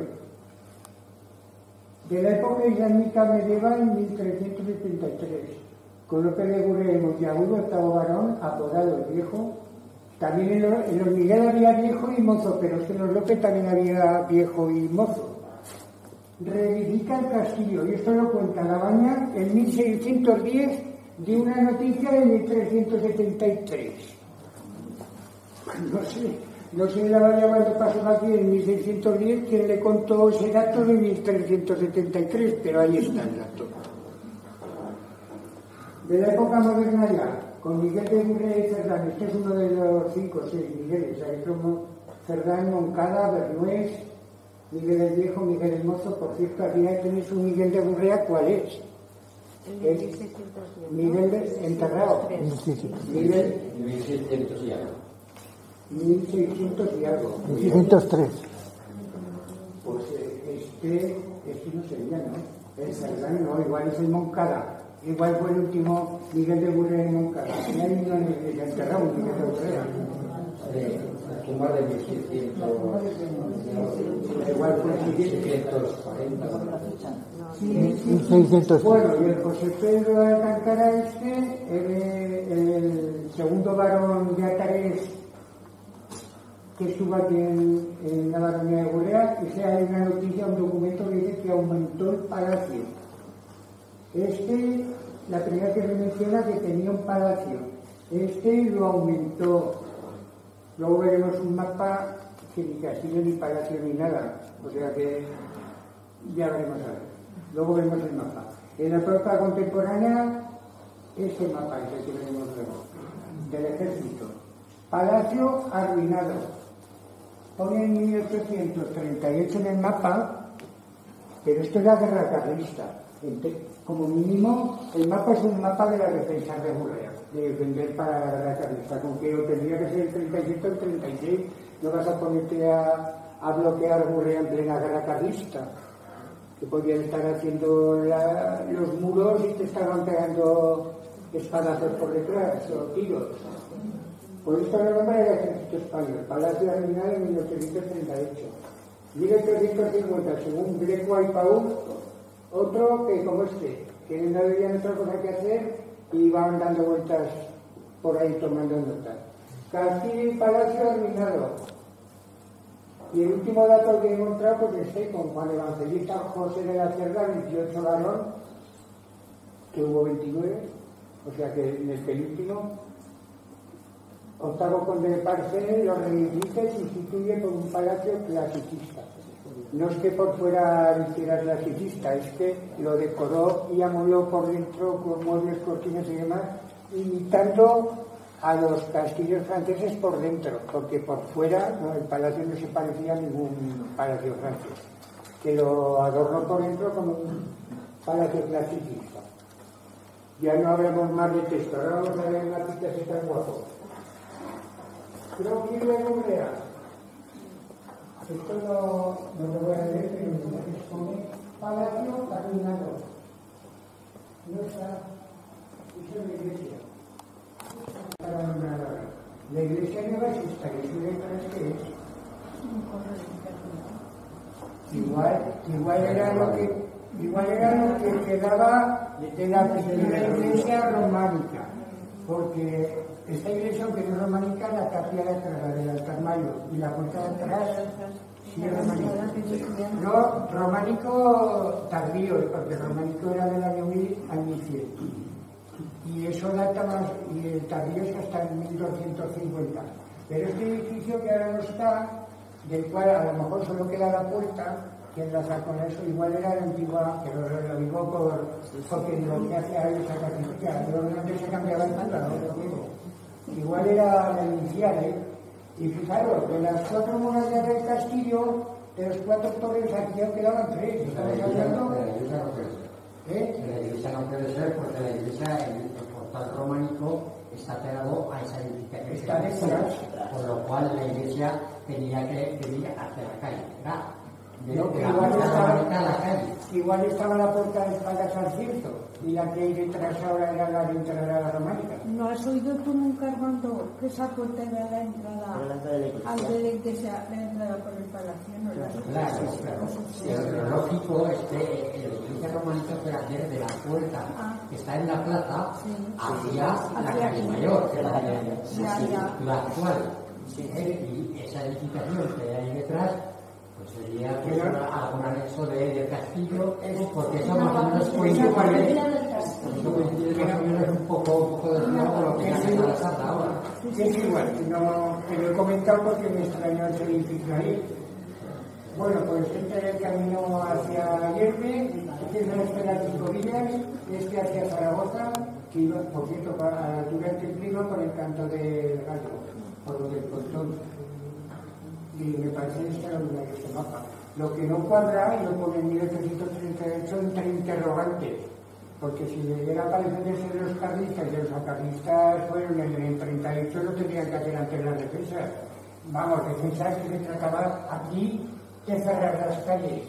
De la época islámica medieval, 1373. Con Lope de Gurre y Monteagudo, octavo varón, apodado el Viejo. También en los Miguel había viejo y mozo, pero es que en los Lope también había viejo y mozo. Reedifica el castillo, y esto lo cuenta Labaña en 1610 de una noticia de 1373. No sé Labaña cuando pasó aquí en 1610 quién le contó ese dato de 1373, pero ahí está el dato. De la época moderna ya, con Miguel de Gurre y Cerdán, este es uno de los 5 o 6 Migueles, hay como Cerdán, Moncada, Bernués, Miguel el Viejo, Miguel el Mozo. Por cierto, aquí tenéis un Miguel de Gurrea, ¿cuál es? Miguel enterrado. Miguel 1600 y algo. 1600 y algo. 1603. Pues este no sería, ¿no? El Cerdán no, igual es el Moncada. Igual fue el último Miguel de Gurrea y Moncada. Y hay uno en el enterrado, Miguel de Gurrea. Tumba de 1600. Igual fue 1640. 1600. Bueno, y el José Pedro de Alcántara el segundo varón de Atares que estuvo aquí en la baronía de Gurrea, que hay una noticia, un documento que dice que aumentó el palacio. La primera que se menciona que tenía un palacio. Lo aumentó. Luego veremos un mapa que ni castillo ni palacio ni nada. O sea que ya veremos a ver. Luego vemos el mapa. En la época contemporánea, este mapa es el que veremos luego, del ejército. Palacio arruinado. Pone en 1838 en el mapa, pero esto es la guerra carlista. Como mínimo, el mapa es un mapa de la defensa de Gurrea, de defender para la guerra carlista, con que tendría que ser el 37 o el 36. No vas a ponerte a bloquear Gurrea en plena guerra carlista, que podían estar haciendo los muros y te estaban pegando espadazos por detrás o tiros. Por esto lo nombra el ejército español, Palacio Arruinado en 1838. 1850, según Greco y Pau, otro que como que no había otra cosa que hacer y iban dando vueltas por ahí tomando notas. Castillo y Palacio arruinado. Y el último dato que he encontrado, pues con Juan Evangelista José de la Cerda, 28 varón, que hubo 29, o sea que en el penúltimo, octavo conde de Parcén lo reivindica y sustituye por un palacio clasicista. No es que por fuera hiciera clasicista, es que lo decoró y amuebló por dentro con muebles, cortinas y demás, imitando a los castillos franceses por dentro, porque por fuera no, el palacio no se parecía a ningún palacio francés, que lo adornó por dentro como un palacio clasicista. Ya no hablamos más de texto, ahora vamos a ver una pista que está guapo. Creo que luego vea. Esto no lo voy a leer, pero se pone Palacio Caminado. No está, eso es la iglesia. La iglesia nueva es esta, que es que es. Igual era lo que quedaba de la primera iglesia románica, porque esta iglesia, aunque no es románica, la tapia de atrás, la del altar mayor, y la puerta de atrás sí es románica. No, románico tardío, porque románico era del año 1000 al 1100. Y eso data más, y el tardío es hasta el 1250. Pero este edificio que ahora no está, del cual a lo mejor solo queda la puerta, que enlaza con eso, igual era la antigua, pero lo digo porque lo que hace ahí esa categoría, pero antes se cambiaba el tanda, no lo digo. Igual era la inicial, y fijaros, de las 4 murallas del castillo, de los 4 torres, aquí ya quedaban 3. ¿Estamos hablando? La iglesia no puede ser porque la iglesia, el portal románico, está pegado a esa edificación. Está detrás. Por lo cual la iglesia tenía que venir hacia la calle. Igual estaba la puerta de espaldas al cierto, y la que hay detrás ahora era la de entrada a la románica. ¿No has oído tú nunca, Armando, que esa puerta era la entrada al de la iglesia, la entrada por el palacio? ¿No? Claro. Lo lógico es que la iglesia románica puede hacer de la puerta que está en la plaza hacia la calle mayor, que es la actual. Y esa edificación que hay detrás pues sería algún anexo del castillo, porque eso más o menos coincide más o menos un poco desviado por lo que se está pasando ahora. Es igual, te lo he comentado porque me extrañó ese edificio ahí. Bueno, pues este era el camino hacia Yerbe, este es las 5 villas, este hacia Zaragoza, que iba, por cierto, durante el clima con el canto del gallo, por lo del pontón. Y me parece extraordinario este mapa. Lo que no cuadra, y lo pone en 1838 entre interrogantes, porque si llegara a parecerse de los carlistas y de los carlistas fueron en el 38, no tendrían que hacer antes las defensas. Vamos, defensas que se trataba aquí de cerrar las calles.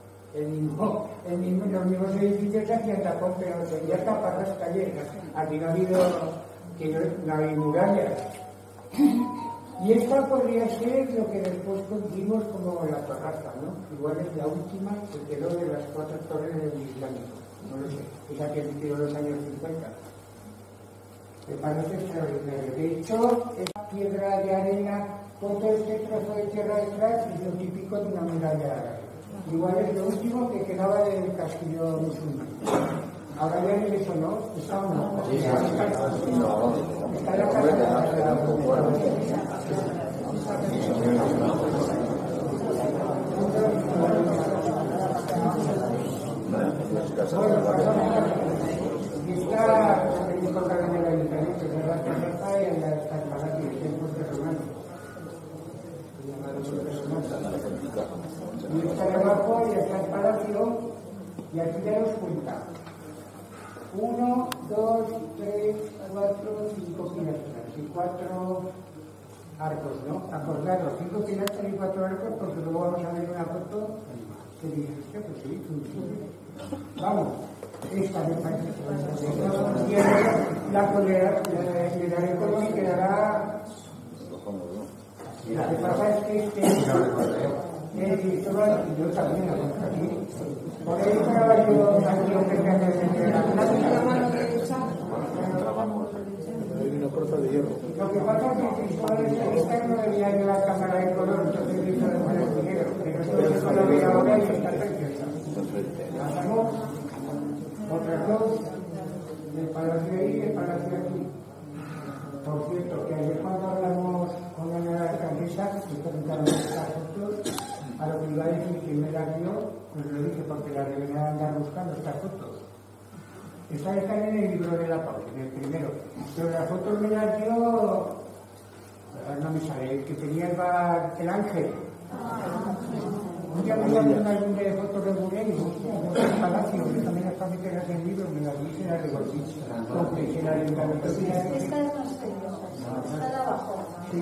Los mismos edificios hacían tapón, pero sería tapar las calles. Aquí no ha habido, no hay murallas. Y esta podría ser lo que después conocimos como la torraza, ¿no? Igual es la última que quedó de las 4 torres del Islámico. No lo sé, esa que vivió en los años 50. Me parece extraordinario. De hecho, esa piedra de arena, todo este trozo de tierra detrás es lo típico de una muralla árabe. Igual es lo último que quedaba del castillo musulmán. Ahora ya ni eso, ¿no? ¿Está o no? Sí, está la casa. Y está el contrario del ayuntamiento, de la terraza y en la Palacio, el templo personal. Y está debajo y está el palacio, y aquí ya os cuenta. 1, 2, 3, 4, 5 pilastras y 4 arcos, ¿no? Acordaros, 5 pilastras y 4 arcos, porque luego vamos a ver una foto que dice, hostia, pues sí, vamos, esta me parece que la colera, le daré color y quedará. Lo que pasa es que yo también lo conozco aquí. Por ahí estaba yo aquí ofreciendo la mano derecha. Lo que pasa es que Cristóbal Externo debía de la cámara de color, entonces hizo de poner dinero. Pero esto lo veo ahora y está preciosa. Pasamos otras dos. palacio ahí y el palacio aquí. Por cierto, que ayer cuando hablamos con la nueva alcaldesa, que presentaron estas fotos, a lo que iba a decir que me las dio, pues lo dije porque la debería andar buscando estas fotos. Estas están en el libro de la Pau, en el primero. Pero las fotos me las dio, no me sale, el que tenía el ángel. Un día me llamó un álbum de fotos de Burey y hostia, no es el palacio, que también las para meterlas en el libro, me las dice la de Gortich, porque si el ayuntamiento tiene... Esta es más seriosa, esta de abajo. Sí,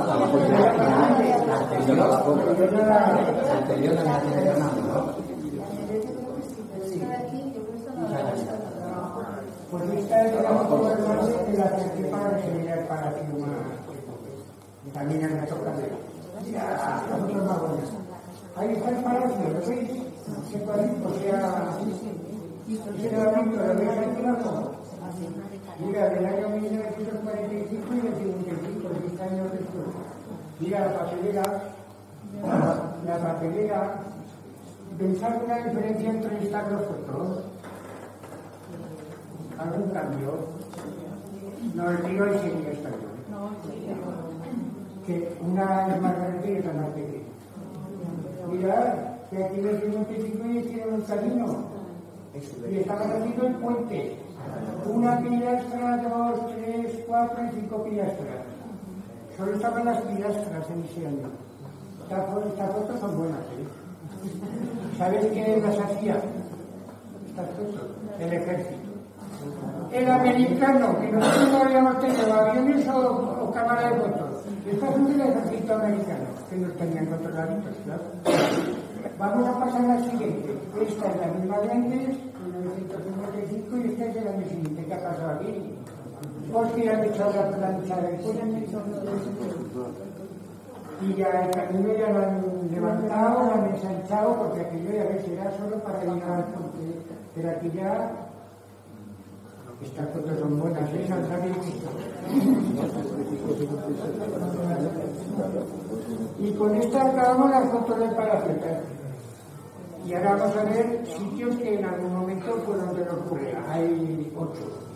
pues esta es la foto de Gortich que la acerqué para enseñar el palacio más. También en la tocadera. Mira, la foto es más buena. Ahí está el palacio, ¿lo veis? Se puede ir, o sea, lo veis aquí abajo. Mira, del año 1945 y del 55, 10 años después. Mira la papelera. Pensad una diferencia entre estas dos fotos. ¿Algún cambio? No, el mío es en español. Que una es más grande y otra más pequeña. Mirad, que aquí en el 55 hicieron un camino y estaban haciendo el puente. Una pilastra, 2, 3, 4 y 5 pilastras. Solo estaban las pilastras en ese año. Estas fotos son buenas, ¿eh? ¿Sabes quién las hacía? Estas fotos, el ejército. El americano, que nosotros no habíamos tenido aviones o cámara de fotos. Estas son del ejército americano, que nos tenían controladitos, claro. Vamos a pasar a la siguiente. Esta es la misma de antes, 1955, y esta es el año siguiente. ¿Qué ha pasado aquí? Porque han hecho la plancha del puente. Y ya el camino ya lo han levantado, lo han ensanchado, porque aquello ya ves, era solo para llegar al puente. Pero aquí ya... Estas fotos son buenas, ¿eh? No sabéis visto. Y con esta acabamos las fotos del palacio. Y ahora vamos a ver sitios que en algún momento fueron de los Burey. Hay 8.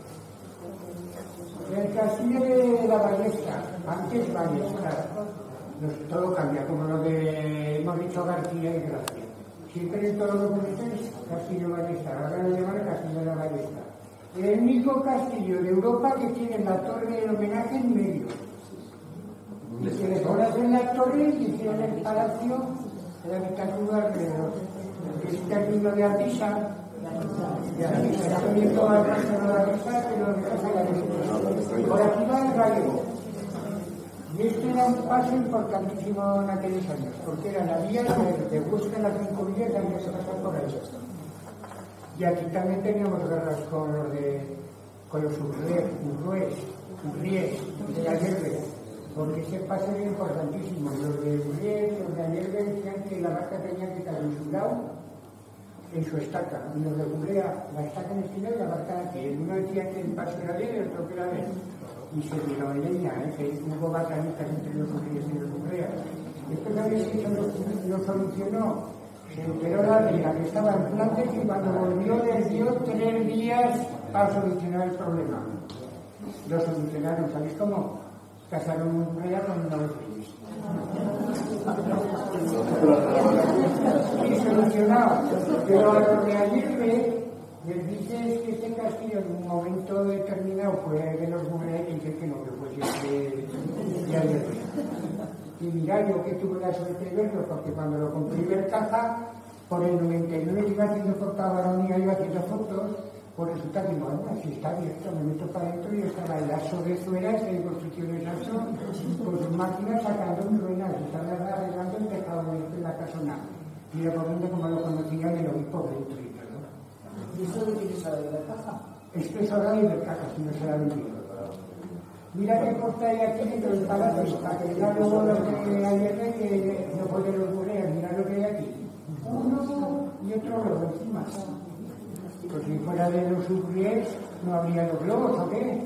El castillo de la Ballesta, antes Ballesta. Todo cambia, como lo de, hemos dicho, García y Gracia. Siempre en todos los documentos Castillo Ballesta. Ahora lo llaman el Castillo de la Ballesta. El único castillo de Europa que tiene la torre de homenaje en medio. Y se le ponen en la torre y hicieron el palacio de la habitáculo alrededor. Este castillo de Artisa, está poniendo al resto de la Artisa, pero de casa de la Artisa. Por aquí va el gallego. Y este era un paso importantísimo en aquellos años, porque era la vía de Huesca, las 5 vías que había que pasar por ahí. Y aquí también teníamos guerras con los Urries de la Yerbe, porque ese paso era importantísimo. Los de Urries, los de la Yerbe decían que la vaca tenía que estar en su lado, en su estaca, y los de Urrea, la estaca en este lado y la vaca aquí. El uno decía que el paso era bien y el otro que era bien. Y se tiró en leña, que hubo batallitas entre los Urries y los Urrea. Después a ver si eso lo solucionó. Se enteró la liga que estaba en Flandes y cuando volvió les dio 3 días para solucionar el problema. Lo solucionaron, ¿sabéis cómo? Casaron un rey con una reyes. Y solucionado. Pero a los de Aguirre les dices que este castillo en un momento determinado fue de los Burey y dice que no, que fue siempre de Aguirre. Y mira, yo que tuve la suerte de verlo, porque cuando lo compré en caja, por el 99 iba haciendo portavaronía, iba haciendo fotos, por resulta que no, si está abierto, me meto para adentro y estaba el aso de Zueras, de construcciones aso, con sus máquinas sacando un ruinas, estaba arreglando el tejado de la casona. Y de repente, como lo conocía, me lo vi por dentro y todo. ¿Y eso de qué es ahora de caja? Esto es ahora de caja, si no se la vendido. Mira qué costa hay aquí dentro del palacio, para que vean luego lo que hay aquí, que no puede los Burey, mira lo que hay aquí. Uno y otro globo encima. Pues si fuera de los Urries, no habría los globos, ¿o qué?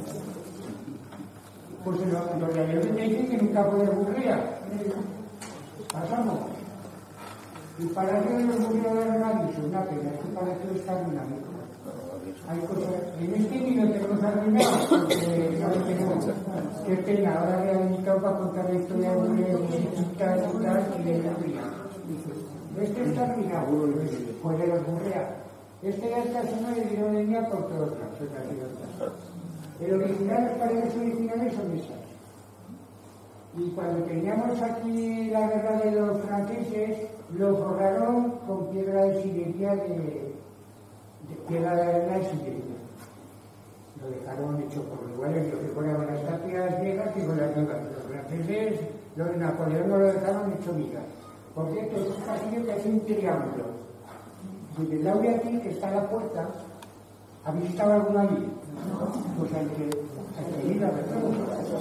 Pues los de ayer me dicen que nunca puede Burrea. Pasamos. El palacio de los Burrea de Renadiso, una pena, este palacio está dinámico. hay cosas, en este vídeo tenemos arruinado, porque no lo tenemos. Qué pena, ahora le han invitado para contar la historia de visitas y tal, y de la fría. Este está arruinado, pues de los Gurrea. Este ya está lleno de viroleña por todos lados. El original, las paredes originales son esas. Y cuando teníamos aquí la guerra de los franceses, lo forraron con piedra de Silesia de piedra de Silesia. Lo dejaron hecho por iguales, lo que ponían las tapias viejas y con las nuevas. Los franceses, los de Napoleón no lo dejaron hecho vigas. Por cierto, es un castillo que es un triángulo. Desde el lado de aquí, que está la puerta, ¿ha visitado alguno allí? Pues hay que ir a verlo.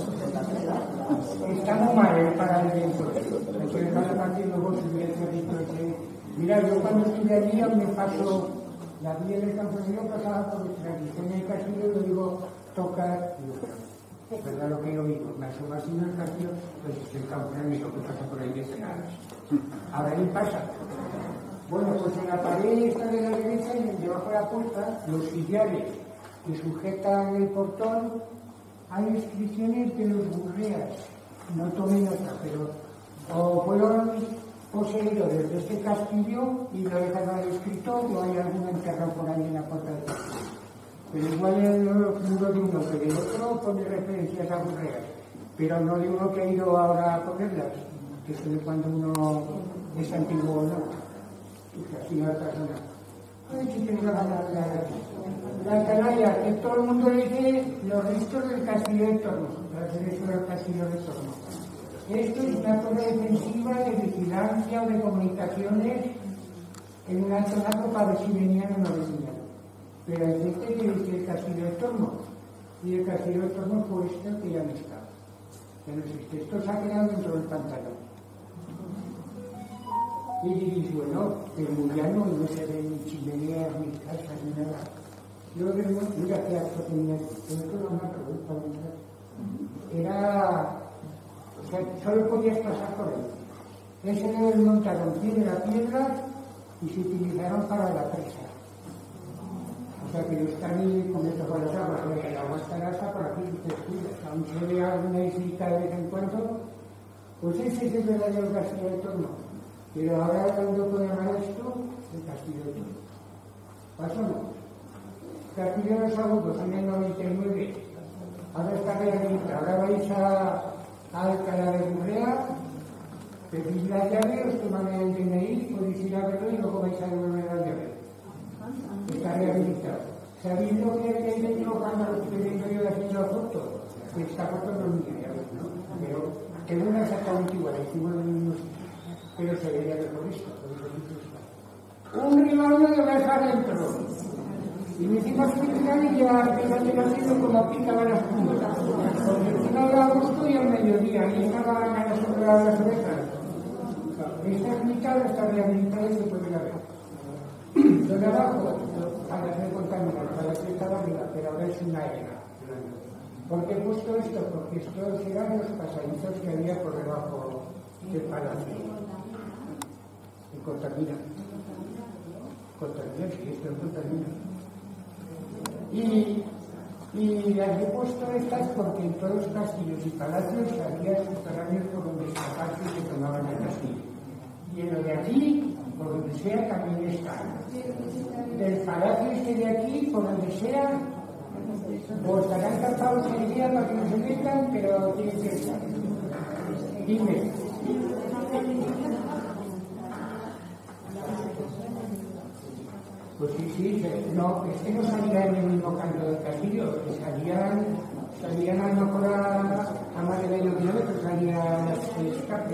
Está muy mal para el viento. Hay que dejar el partido luego subir el cerrito ese. Mira, yo cuando estuve allí me paso la vía del Campanillo, pasaba por detrás. Y en el castillo yo digo, tocar y otra. Es verdad lo que yo digo. Me asoma así en el castillo, pues es el Campanillo que pasa por ahí de cenadas. A ver, ¿qué pasa? Bueno, pues en la pared esta de la derecha y debajo de la puerta, los sillares que sujetan el portón, hay inscripciones de los Gurreas. No tomé nota, pero o fueron poseedores de este castillo y lo dejaron al escritor, o hay alguno enterrado por ahí en la puerta del castillo. Pero igual el muro de uno que del otro pone referencias a Gurreas, pero no de uno que ha ido ahora a ponerlas, que es de cuando uno es antiguo o no. Así no es persona. Si tengo ganas de aquí. La atalaya, que todo el mundo le dice los restos del castillo de Torno, los restos del castillo de Torno. Esto es una torre defensiva de vigilancia o de comunicaciones en una zona para ver si venían o no venían. Pero hay gente que dice el castillo de Torno, y el castillo de Torno fue esto que ya no está. Ya no existe. Esto se ha quedado dentro del pantano. Y diréis, bueno, el muriano no se ve ni chimeneas, ni casas, ni nada. Yo veo, mira qué acto tenía, esto era una pregunta, era, o sea, solo podías pasar por él. Ese era el montaron piedra y se utilizaron para la presa. O sea, que no están ahí con esto con las aguas, porque el agua está grasa por aquí, te escuchas, aún se ve alguna islita de vez en cuando, pues ese es el verdadero castillo de Torno. Pero ahora cuando puedo llamar esto el castillo de Torno. ¿Pasó no? Castillo de los Agudos en el 99. Ahora está rehabilitado. Ahora vais a Alcalá de Gurrea, pedís la llave, os toman el DNI, podéis ir a verlo y luego vais a devolver la llave. Está rehabilitado. ¿Sabéis lo que hay dentro cuando lo estoy viendo yo haciendo la foto? Que esta foto no es mía, ¿no? Pero que no es exactamente igual, hicimos lo mismo. Pero se vería mejor esto. Un ribaño de gas adentro. Y me hicimos criticar y ya fíjate que ha sido como picaban las puntas. Porque el final de agosto y al mediodía, y estaban a sobre las orejas. Esta ermita está rehabilitada y se puede ver. Lo de abajo, para ser contaminado, para que estaba arriba, pero ahora es una era. ¿Por qué he puesto esto? Porque estos eran los pasadizos que había por debajo del palacio. Y contamina. Contamina, sí, esto contamina. Y las he puesto estas porque en todos los castillos y palacios había subterráneos por donde escaparse y se tomaban el castillo. Y en lo de aquí, por donde sea, también está. Del palacio este de aquí, por donde sea, pues darán tapados el día para que no se metan, pero tienen que estar. Dime. Pues sí, no, es que no salían en el mismo canto del castillo, salían a lo mejor a más de medio kilómetro, salían a escape.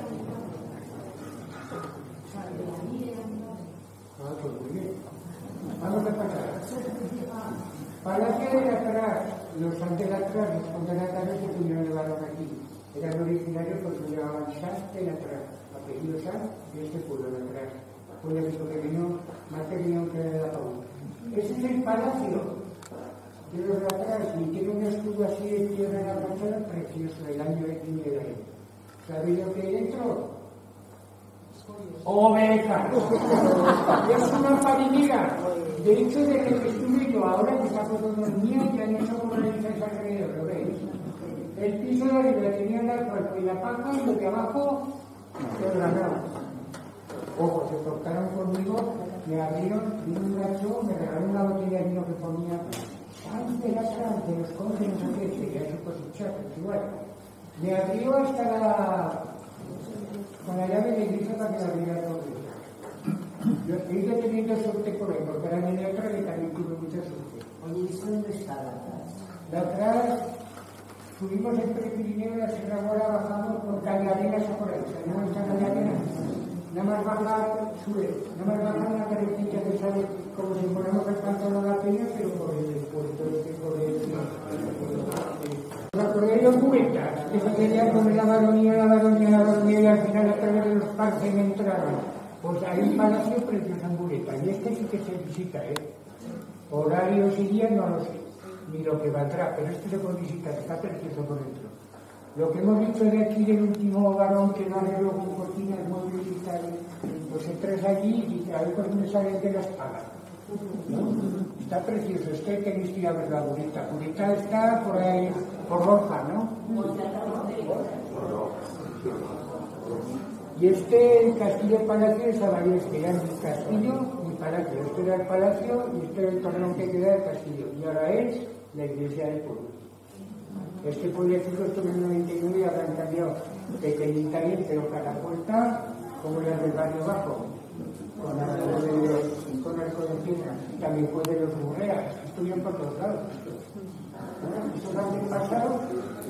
Pues muy bien. Vamos a pasar. Palacio de atrás, los antelatras, los condenatarios que tuvieron el valor aquí. Eran originarios porque llevaban Sanz de atrás, apellido Sanz de este pueblo de atrás. Fue el que vino más pequeño que la Paula. Ese es el palacio de los de atrás y tiene un escudo así de piedra en la fachada precioso, el año de 15 de ahí. ¿Sabéis lo que hay dentro? Ovejas. Es una farinera. De hecho, desde que estuve yo ahora, que está por todos los días, ya han hecho como la licencia alrededor, ¿lo veis? El piso de arriba tenía el cuerpo y la paja, y lo de abajo, lo granaba. Ojo, se cortaron conmigo, me abrieron, vino un gacho, me regalaron una botella de vino que ponía antes de atrás, de los coches, no sé qué, ya se cosechar, pues igual. Me abrió hasta con la llave de iglesia para que la abriera todo. Yo he ido teniendo suerte por ahí, porque ahora viene otra que también tuve mucha suerte. Oye, ¿y dónde está la atrás? De atrás, subimos el Prepirineo, la Sierra Mora, bajamos por Callarenas a por ahí, o sea, no está Callarenas. Nada más bajar, sube, nada más bajar la carretilla que sale como si ponemos el pantalón a la peña, pero por el puerto, por el... ¿Os acordáis los cubetas? Que se querían comer la baronía, y al final a través de los parques me entraban. Pues hay un palacio precioso en Bureta, y este sí que se visita, horarios y días no lo sé, ni lo que valdrá, pero este se puede visitar, está precioso por dentro. Lo que hemos dicho de aquí del último varón que no arregló con cortinas, muebles y tal, pues entras allí y a ver por dónde salen de las pagas. ¿No? Está precioso, es que tenéis que ir a ver la Bureta. Bureta está por ahí, por Borja, ¿no? Y el castillo palacio de Sabarías, que era mi castillo, mi palacio. Este era el palacio y este era el torreón que queda del castillo. Y ahora es la iglesia del pueblo. Este pueblecito estuvo en el 99 y habrán cambiado pequeñita bien, pero cada puerta como la del barrio bajo, con arco de piedra. También puede los murreas, estuvieron por todos lados. Estos antepasados,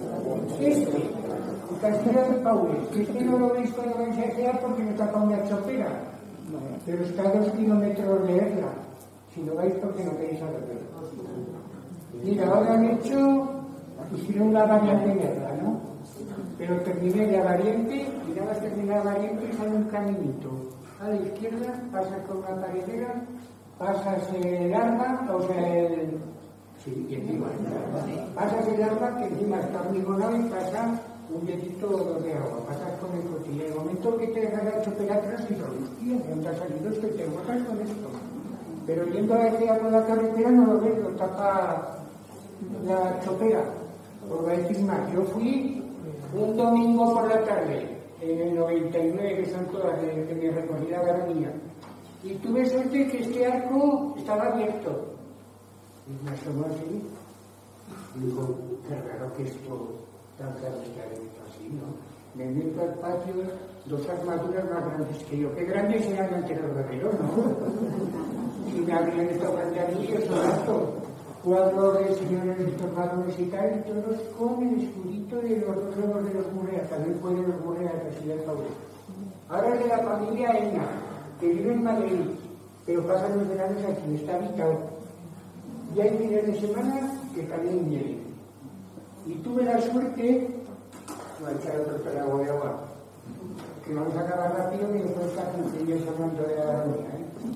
el castillo de Paules, que este no lo veis cuando vais a Egea porque no tapa una chopera, pero está a 2 kilómetros de Erla, si lo veis porque no queréis saberlo. Mira, ahora han hicieron la variante en Erla, ¿no? Pero terminé la variante y nada más terminé la variante y sale un caminito. A la izquierda pasas con una paredera, pasas el arma, o sea, sí, y encima, pasas el arma que encima está hormigonado y pasa un dedito de agua, pasas con el coche y en el momento que te dejas la chopera atrás y dices, hostia, ¿de dónde ha salido esto? Y te botas con esto. Pero yendo a por la carretera no lo ves, lo tapa la chopera. Os voy a decir más, yo fui un domingo por la tarde, en el 99, que son todas de mi recorrida baronía, y tuve suerte que este arco estaba abierto. Y me asomó así, y digo, qué raro que esto tan claro está abierto así, ¿no? Me meto al patio, 2 armaduras más grandes que yo. Qué grandes eran ante los guerreros, ¿no? Si me habrían estado frente a mí, yo soy alto. Cuadros de señores estorbadones y tal, y todos con el escudito de los 2 lobos de los Murreas, también pueden los Murreas, así del Paulo. Ahora es de la familia Ena, que vive en Madrid, pero pasan los veranos aquí, está habitado. Y hay fines de semana que también vienen. Y tuve la suerte, voy a echar otro trago de agua, que vamos a acabar rápido y después está 15 días hablando de la baronía.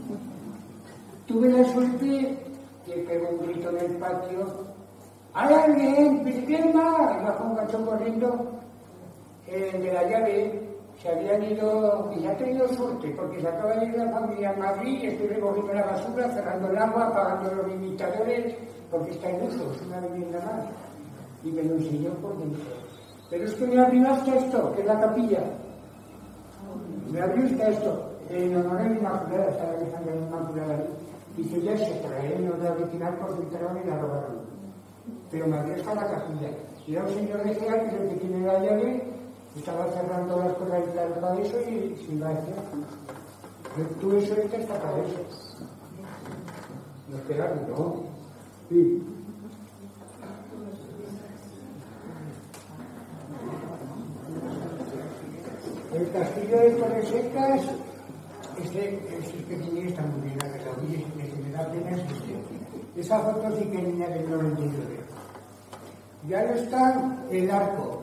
Tuve la suerte que pegó un grito en el patio, ¡hay alguien! ¡Bicicleta! Y bajó un gacho corriendo, de la llave, se habían ido, y ya ha tenido suerte, porque se acaba de ir la familia a Madrid y estoy recogiendo la basura, cerrando el agua, apagando los limitadores, porque está en uso, es una vivienda más. Y me lo enseñó por dentro. Pero es que me abrió hasta esto, que es la capilla. Me abrió hasta esto, en honor a la Inmaculada, estaba dejando la Inmaculada ahí. Dice, ya se trae, no la retirar porque entraron y la robaron. Pero me abrió hasta la capilla. Y era un señor de Gea, que es el que tiene la llave, estaba cerrando las cosas y tal para eso y sin la decía. Yo tuve suerte hasta para eso. No esperaba, no. Sí. El castillo de Torresecas es el que tiene esta muy bien arreglado, y que me da pena es esa foto sí que es niña del 99. Ya no está el arco,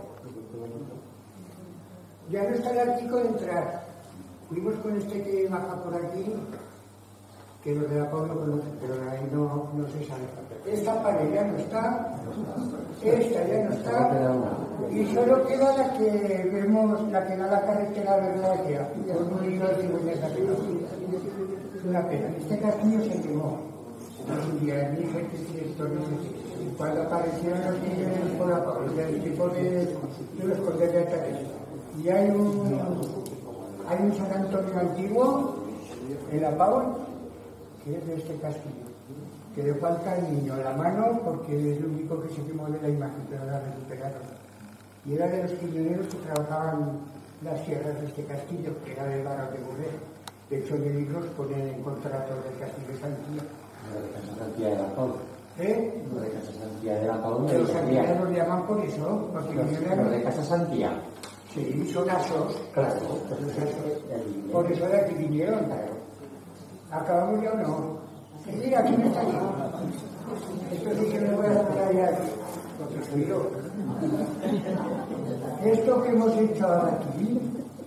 ya no está el arquico de entrar. Fuimos con este que baja por aquí, que los de la Pablo conocen, pero ahí no se sabe. Esta pared ya no está, esta ya no está, Y solo queda la que vemos, la que da la carretera de Gracia, con un hilo de cigüeñas arriba. Es una pena. Este castillo se quemó un día en 1716. Cuando aparecieron los niños por la Pau, del tipo de los condes de Altares. Y hay un San Antonio antiguo en la Pau, que es de este castillo, que le falta al niño la mano porque es el único que se quemó de la imagen, pero la recuperaron. Y era de los quiñoneros que trabajaban las sierras de este castillo, que era del barrio de Burré. De hecho, en libros ponen en contrato del castillo de Santía. Lo de Casa Santía de la Pau. ¿Eh? Lo de Casa Santía de la Pau. Los santianos los llaman por eso, porque Los de Casa Santía. sí, son asos. Claro. Por eso de aquí vinieron. ¿Acabamos ya o no? Mira, ¿quién está aquí? Esto sí que me voy a sacar ya aquí, porque soy yo. Esto que hemos hecho ahora aquí,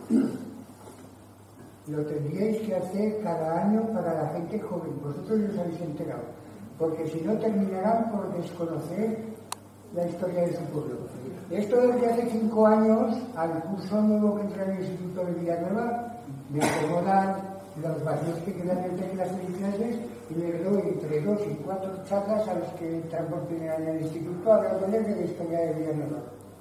lo tendríais que hacer cada año para la gente joven. Vosotros no os habéis enterado, porque si no terminarán por desconocer la historia de su pueblo. Esto desde hace 5 años, al curso nuevo que entra en el Instituto de Villanueva, me acomodan los vacíos que quedan entre clases y clases y les doy entre 2 y 4 charlas a los que entran por primera vez en el instituto hablándoles de la historia de Villanueva.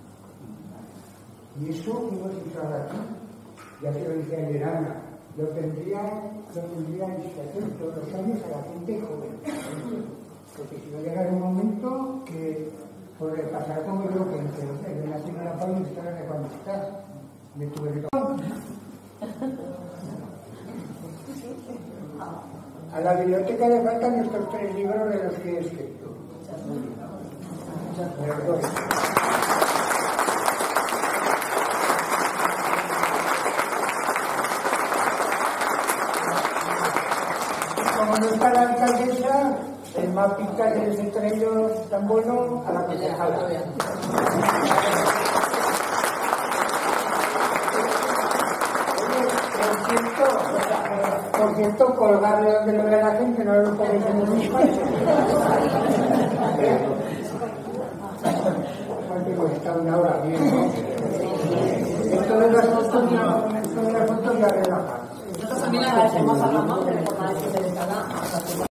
Y eso hemos hecho ahora aquí, ya se lo decía en verano, lo tendríais que hacer todos los años a la gente joven. Porque si no llega un momento que por pasar como yo que entre la señora Pablo y historia de cuando está, me tuve que... A la biblioteca le faltan estos 3 libros de los que he escrito. Perdón. Como no está la alcaldesa, el mapita que les he traído tan bueno a la concejala. Por cierto, colgarle donde lo vea la gente, no lo podéis en un espacio. ¿Cuánto cuesta? 1 hora, bien, ¿no? Esto de las fotos ya relaja. Nosotros también agradecemos a Ramón que le ponga esto de cada